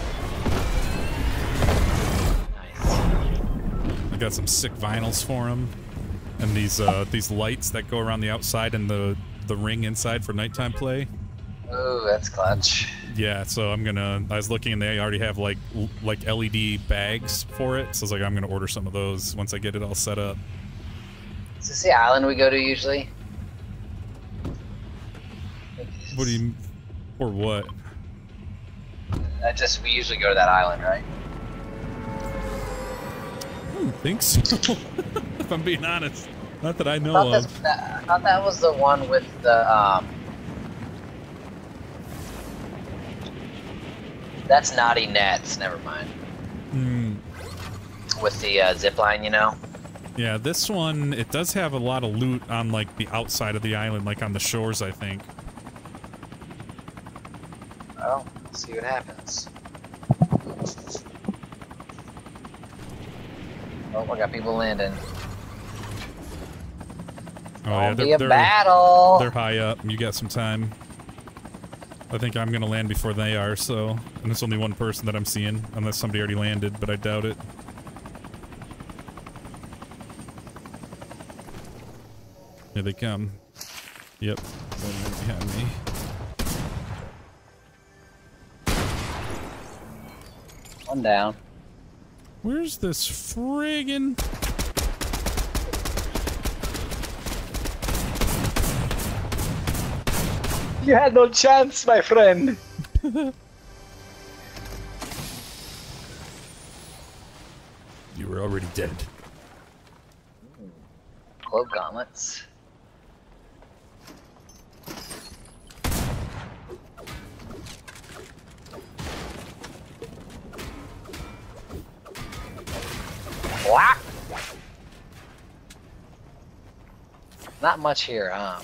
A: Nice.
B: I got some sick vinyls for them, and these lights that go around the outside and the ring inside for nighttime play.
A: Ooh, that's clutch.
B: Yeah, so I was looking and they already have like LED bags for it, so I was like, I'm gonna order some of those once I get it all set up.
A: Is this the island we go to usually?
B: What do you, or what?
A: We usually go to that island, right?
B: I don't think so. If I'm being honest. Not that I know of.
A: I thought that was the one with the, that's Naughty Nets, never mind. With the zip line, you know?
B: Yeah, this one, it does have a lot of loot on, like, the outside of the island, like on the shores, I think.
A: Well, let's see what happens. Oh, I got people landing.
B: Oh yeah,
A: they're battle.
B: They're high up. You got some time. I think I'm gonna land before they are, so... And there's only one person that I'm seeing, unless somebody already landed, but I doubt it. Here they come. Yep. They're behind me.
A: One down.
B: Where's this friggin'...
A: You had no chance, my friend.
B: You were already dead.
A: Cloak gauntlets. Whack! Not much here, huh?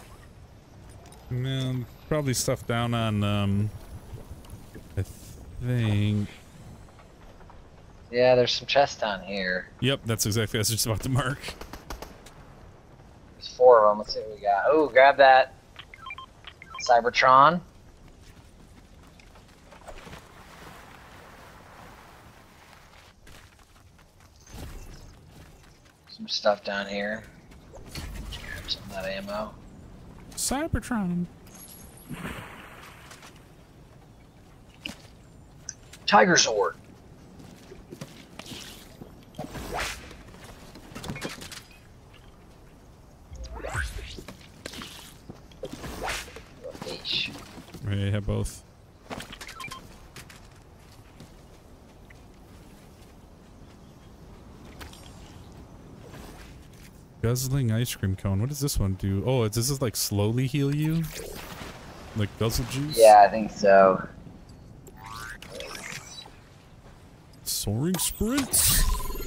B: No, probably stuff down on, I think...
A: Yeah, there's some chests down here.
B: Yep, that's exactly what I was just about to mark.
A: There's 4 of them. Let's see what we got. Oh, grab that Cybertron. Some stuff down here. Grab some of that ammo.
B: Cybertron.
A: Tiger sword. Fish.
B: Yeah, have both. Guzzling ice cream cone. What does this one do? Oh, does this like slowly heal you? Like guzzle juice?
A: Yeah, I think so.
B: Soaring sprints.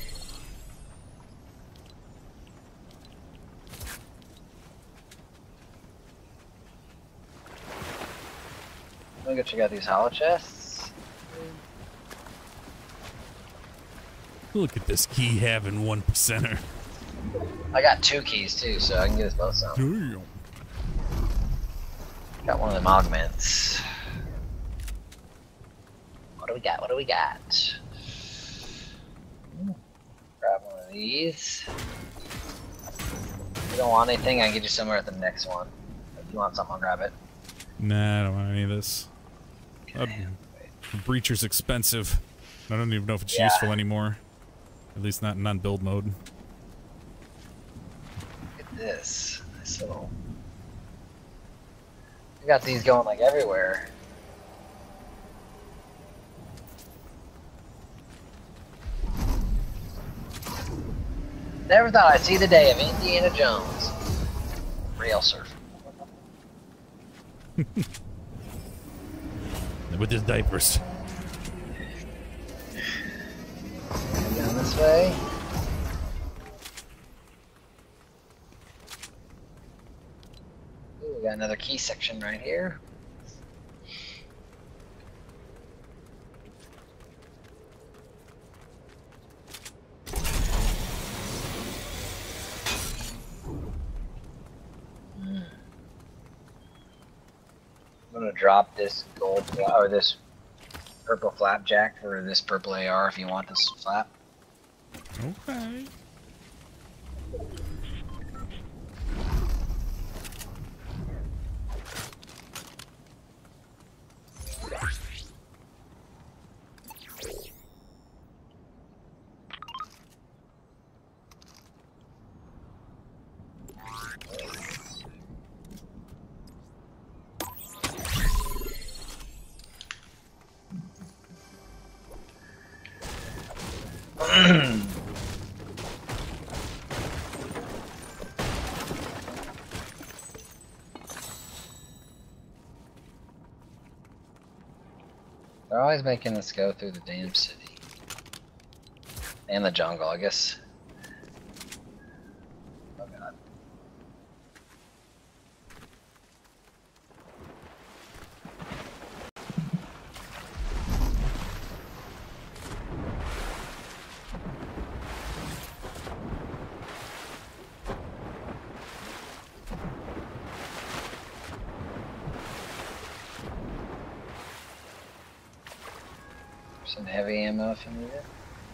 A: Let me go check out these hollow chests.
B: Look at this key having 1%er.
A: I got 2 keys too, so I can get us both some.
B: Damn.
A: Got one of them augments. What do we got? What do we got? Grab one of these. If you don't want anything, I can get you somewhere at the next one. If you want something, I'll grab it.
B: Nah, I don't want any of this. Breacher's expensive. I don't even know if it's useful anymore. At least not in non-build mode.
A: Look at this. Nice little... We got these going like everywhere. Never thought I'd see the day of Indiana Jones. Rail surf.
B: With his diapers.
A: Down this way. Ooh, we got another key section right here. I'm gonna drop this gold or this purple flapjack for this purple AR if you want this flap.
B: Okay.
A: They're always making us go through the damn city. And the jungle, I guess. Oh god. Some heavy ammo if you need it.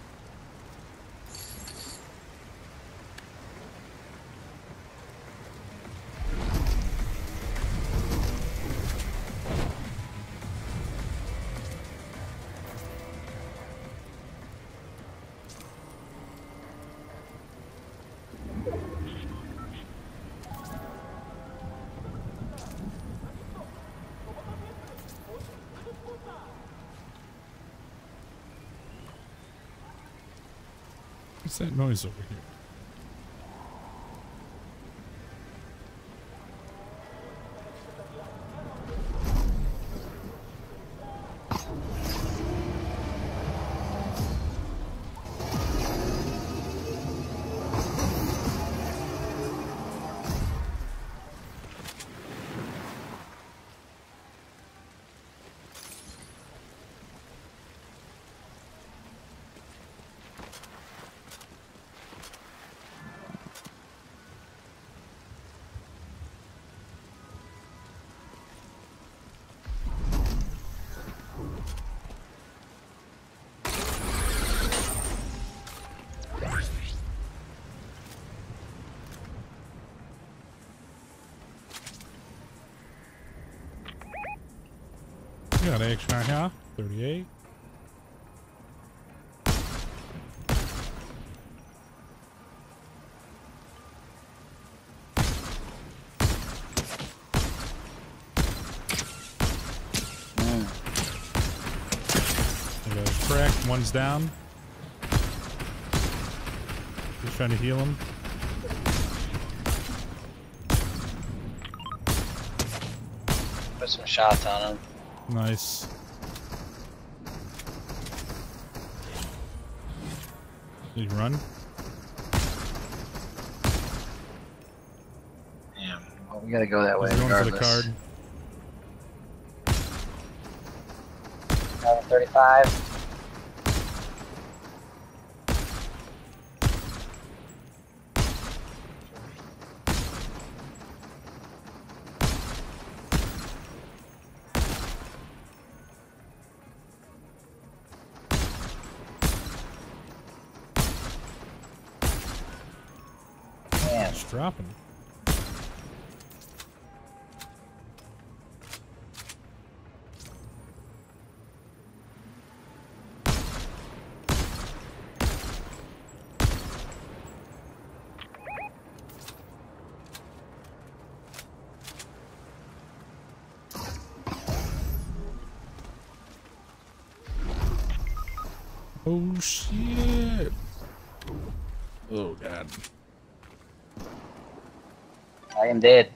B: What's that noise over here? Got action right here. 38. I got a crack. One's down. Just trying to heal him.
A: Put some shots on him.
B: Nice. Did he run?
A: Damn. Well, we gotta go that way.
B: He's going for the
A: regardless.
B: card.
A: 35.
B: It's dropping. Oh shit. Oh god.
A: I am dead.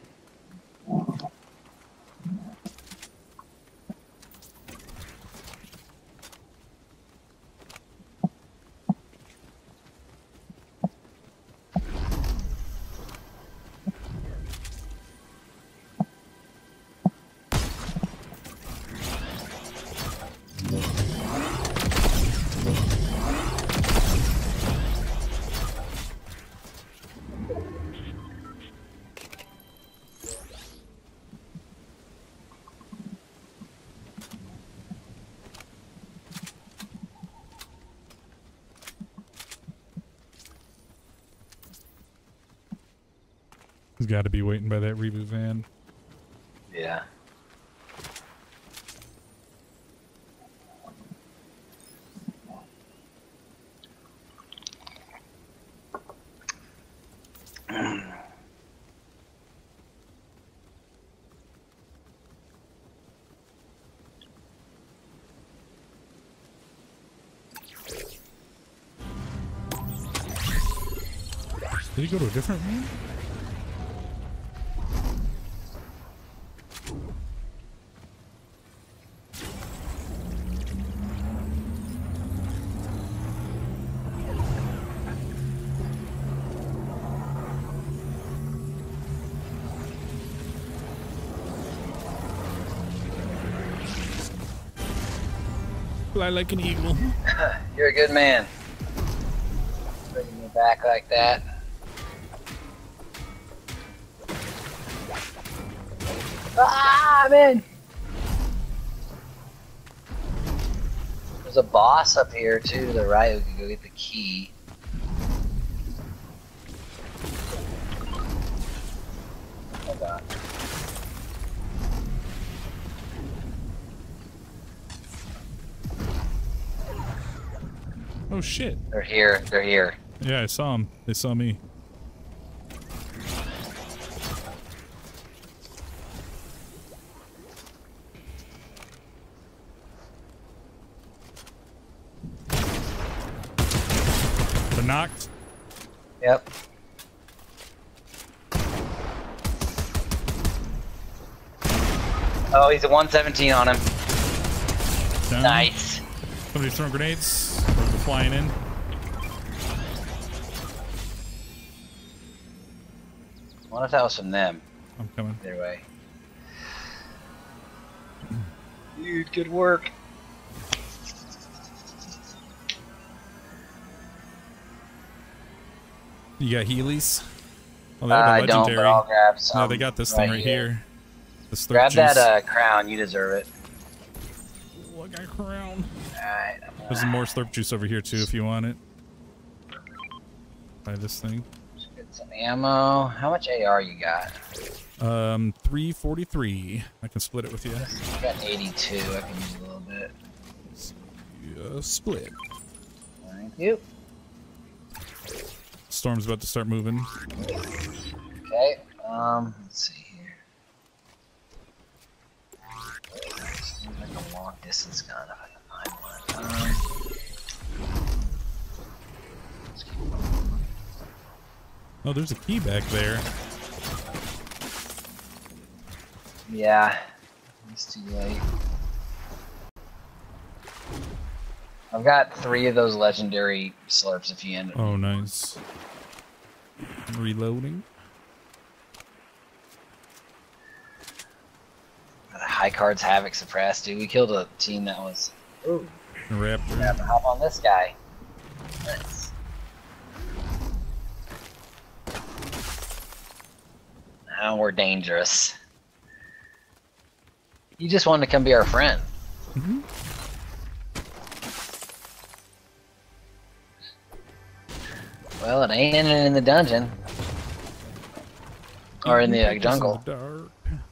B: He's got to be waiting by that reboot van.
A: Yeah.
B: Did he go to a different van? Fly like an eagle.
A: You're a good man. Bringing me back like that. Ah, I'm in. There's a boss up here too to the right who can go get the key. Hold on.
B: Oh shit.
A: They're here. They're here.
B: Yeah, I saw him. They saw me. They're knocked.
A: Yep. Oh, he's a 117 on him.
B: Down.
A: Nice.
B: Somebody's throwing grenades. They're flying in.
A: I wonder if that was from them.
B: I'm coming.
A: Either way. Dude, good work.
B: You got Heelys? Oh,
A: I
B: they're
A: don't,
B: legendary.
A: but I'll grab some.
B: No, they got this thing right here. This
A: Grab
B: juice.
A: that crown. You deserve it.
B: Oh, I got a crown.
A: Alright.
B: There's some more slurp juice over here too if you want it. Buy this thing.
A: Just get some ammo. How much AR you got?
B: 343. I can split it with you.
A: I got 82. I can use a little bit.
B: Yeah, split.
A: Thank you.
B: Storm's about to start moving.
A: Okay. Let's see here. Seems like a long distance gun if I can find one. Let's keep going.
B: Oh, there's a key back there.
A: Yeah. It's too late. I've got 3 of those legendary slurps if you end up.
B: Oh, nice. Reloading.
A: High cards havoc suppressed, dude. We killed a team that was. Ooh.
B: Raptor.
A: Have to hop on this guy. Nice. Now we're dangerous. You just wanted to come be our friend.
B: Mm-hmm.
A: Well, it ain't in the dungeon. Or in the jungle.
B: In the dark.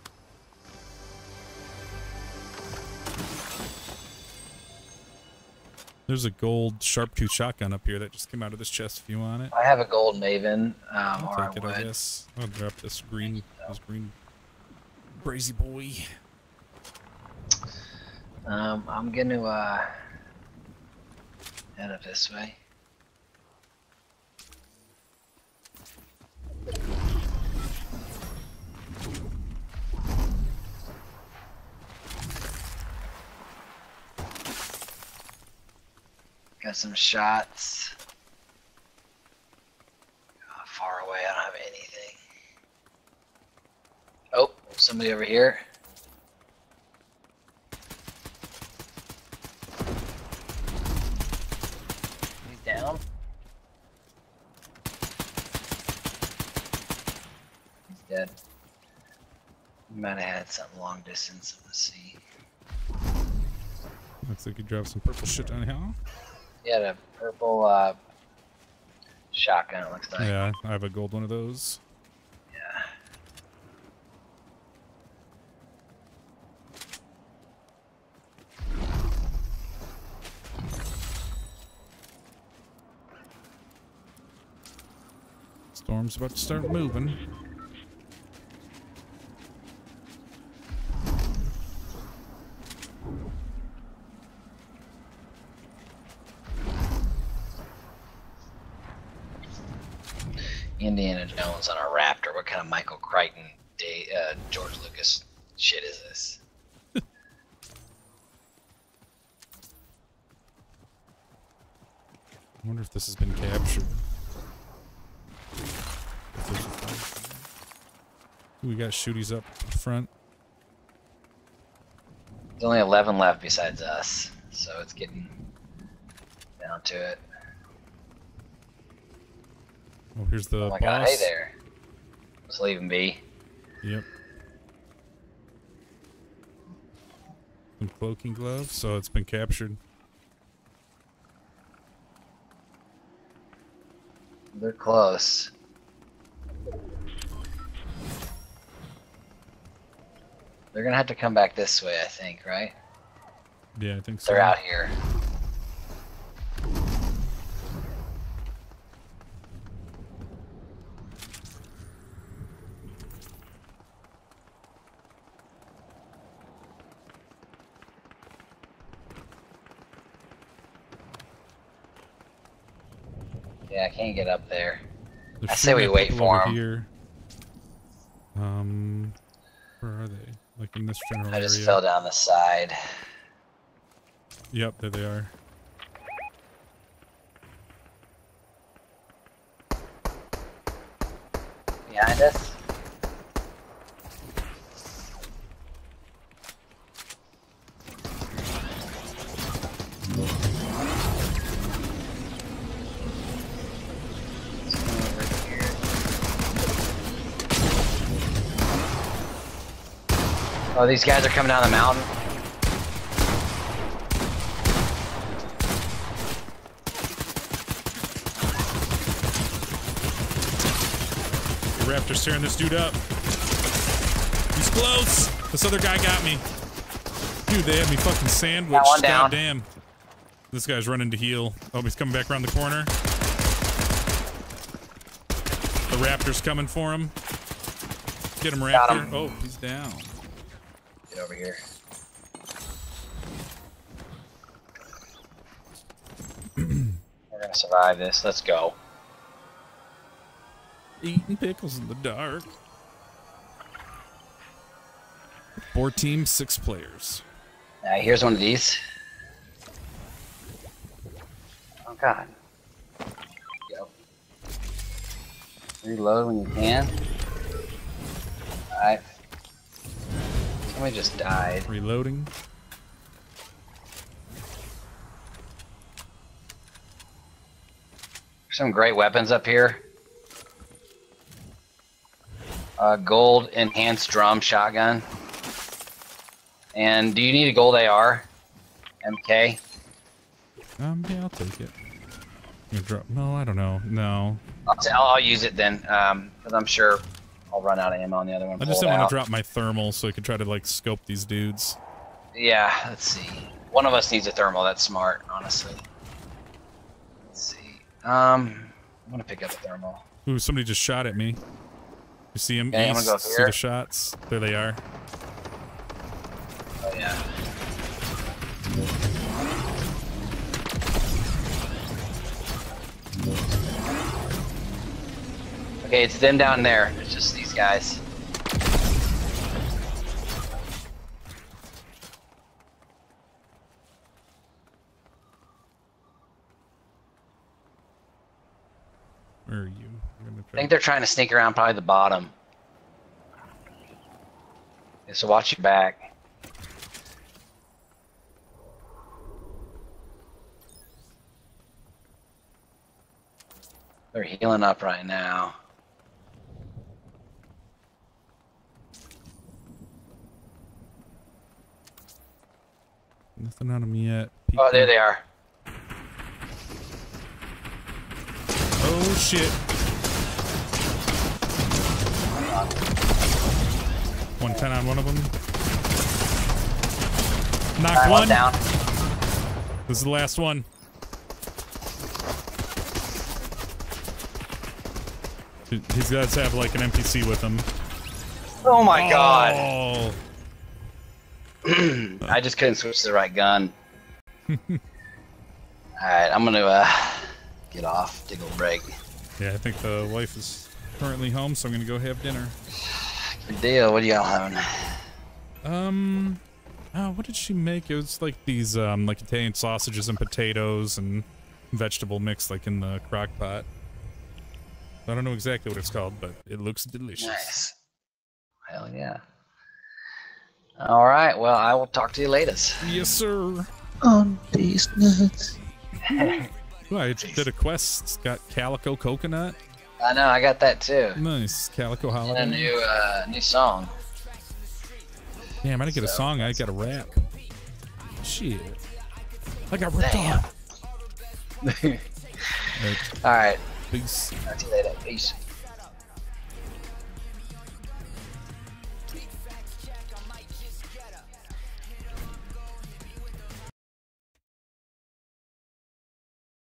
B: There's a gold sharptooth shotgun up here that just came out of this chest if you want it.
A: I have a gold Maven.
B: I'll take it, I guess. I'll drop this green brazy boy.
A: I'm gonna head up this way. Got some shots. Far away, I don't have anything. Oh, somebody over here. He's down. He's dead. He might have had something long distance. Let's see.
B: Looks like you dropped some purple shit down here.
A: He had a purple shotgun, it looks like.
B: Yeah, I have a gold one of those.
A: Yeah.
B: Storm's about to start moving.
A: Indiana Jones on a Raptor. What kind of Michael Crichton, George Lucas shit is this?
B: I wonder if this has been captured. Ooh, we got shooties up front.
A: There's only 11 left besides us, so it's getting down to it.
B: Oh, here's the
A: Oh my
B: boss.
A: god, hey there. Let's leave him be.
B: Yep. Some cloaking gloves, so it's been captured.
A: They're close. They're gonna have to come back this way, I think, right?
B: Yeah, I think so.
A: They're out here. Yeah, I can't get up there.
B: They're
A: I say we
B: shooting at
A: wait
B: people
A: for
B: over
A: 'em.
B: here. Where are they? Like in this general
A: I just
B: area.
A: fell down the side.
B: Yep, there they are.
A: Behind us? Oh, these guys are coming down the mountain.
B: The Raptor's tearing this dude up. He's close. This other guy got me. Dude, they had me fucking sandwiched.
A: Got one down.
B: Goddamn. This guy's running to heal. Oh, he's coming back around the corner. The Raptor's coming for him. Get him, Raptor.
A: Got him.
B: Oh, he's down.
A: Get over here. We're gonna survive this. Let's go.
B: Eating pickles in the dark. 4 teams, 6 players.
A: Here's one of these. Oh god. Go. Reload when you can. Alright. Somebody just died.
B: Reloading.
A: Some great weapons up here. Gold enhanced drum shotgun. And do you need a gold AR? MK?
B: Yeah, I'll take it. You drop? No, I don't know. No.
A: I'll use it then, because I'm sure I'll run out of ammo on the other one.
B: I just didn't want to drop my thermal so I could try to like scope these dudes.
A: Yeah, let's see. One of us needs a thermal. That's smart, honestly. Let's see. I'm gonna pick up a thermal.
B: Ooh, somebody just shot at me. You see him?
A: Okay, I'm gonna go
B: See
A: here.
B: the shots? There they are.
A: Oh yeah. Okay, it's them down there. It's just these guys.
B: Where are you?
A: I think they're trying to sneak around probably the bottom. Yeah, so watch your back. They're healing up right now.
B: Nothing on them yet.
A: Oh, there they are.
B: Oh shit. 110 on one of them. Knocked
A: Alright,
B: one.
A: down.
B: This is the last one. These guys have like an NPC with them.
A: Oh my god.
B: Oh.
A: I just couldn't switch to the right gun. Alright, I'm gonna get off, take a little break.
B: Yeah, I think the wife is currently home, so I'm gonna go have dinner.
A: Good deal. What do y'all having?
B: Oh, what did she make? It was like these like Italian sausages and potatoes and vegetable mix like in the crock pot. I don't know exactly what it's called, but it looks delicious.
A: Nice. Hell yeah. All right. Well, I will talk to you later.
B: Yes, sir.
A: On these nuts.
B: Ooh, I did a quest. It's got Calico Coconut.
A: I know. I got that too.
B: Nice. Calico
A: And
B: Holiday.
A: a new song.
B: Damn, I didn't get a song. I got a rap. Shit. I got ripped off.
A: All right.
B: Peace.
A: Talk to you later. Peace.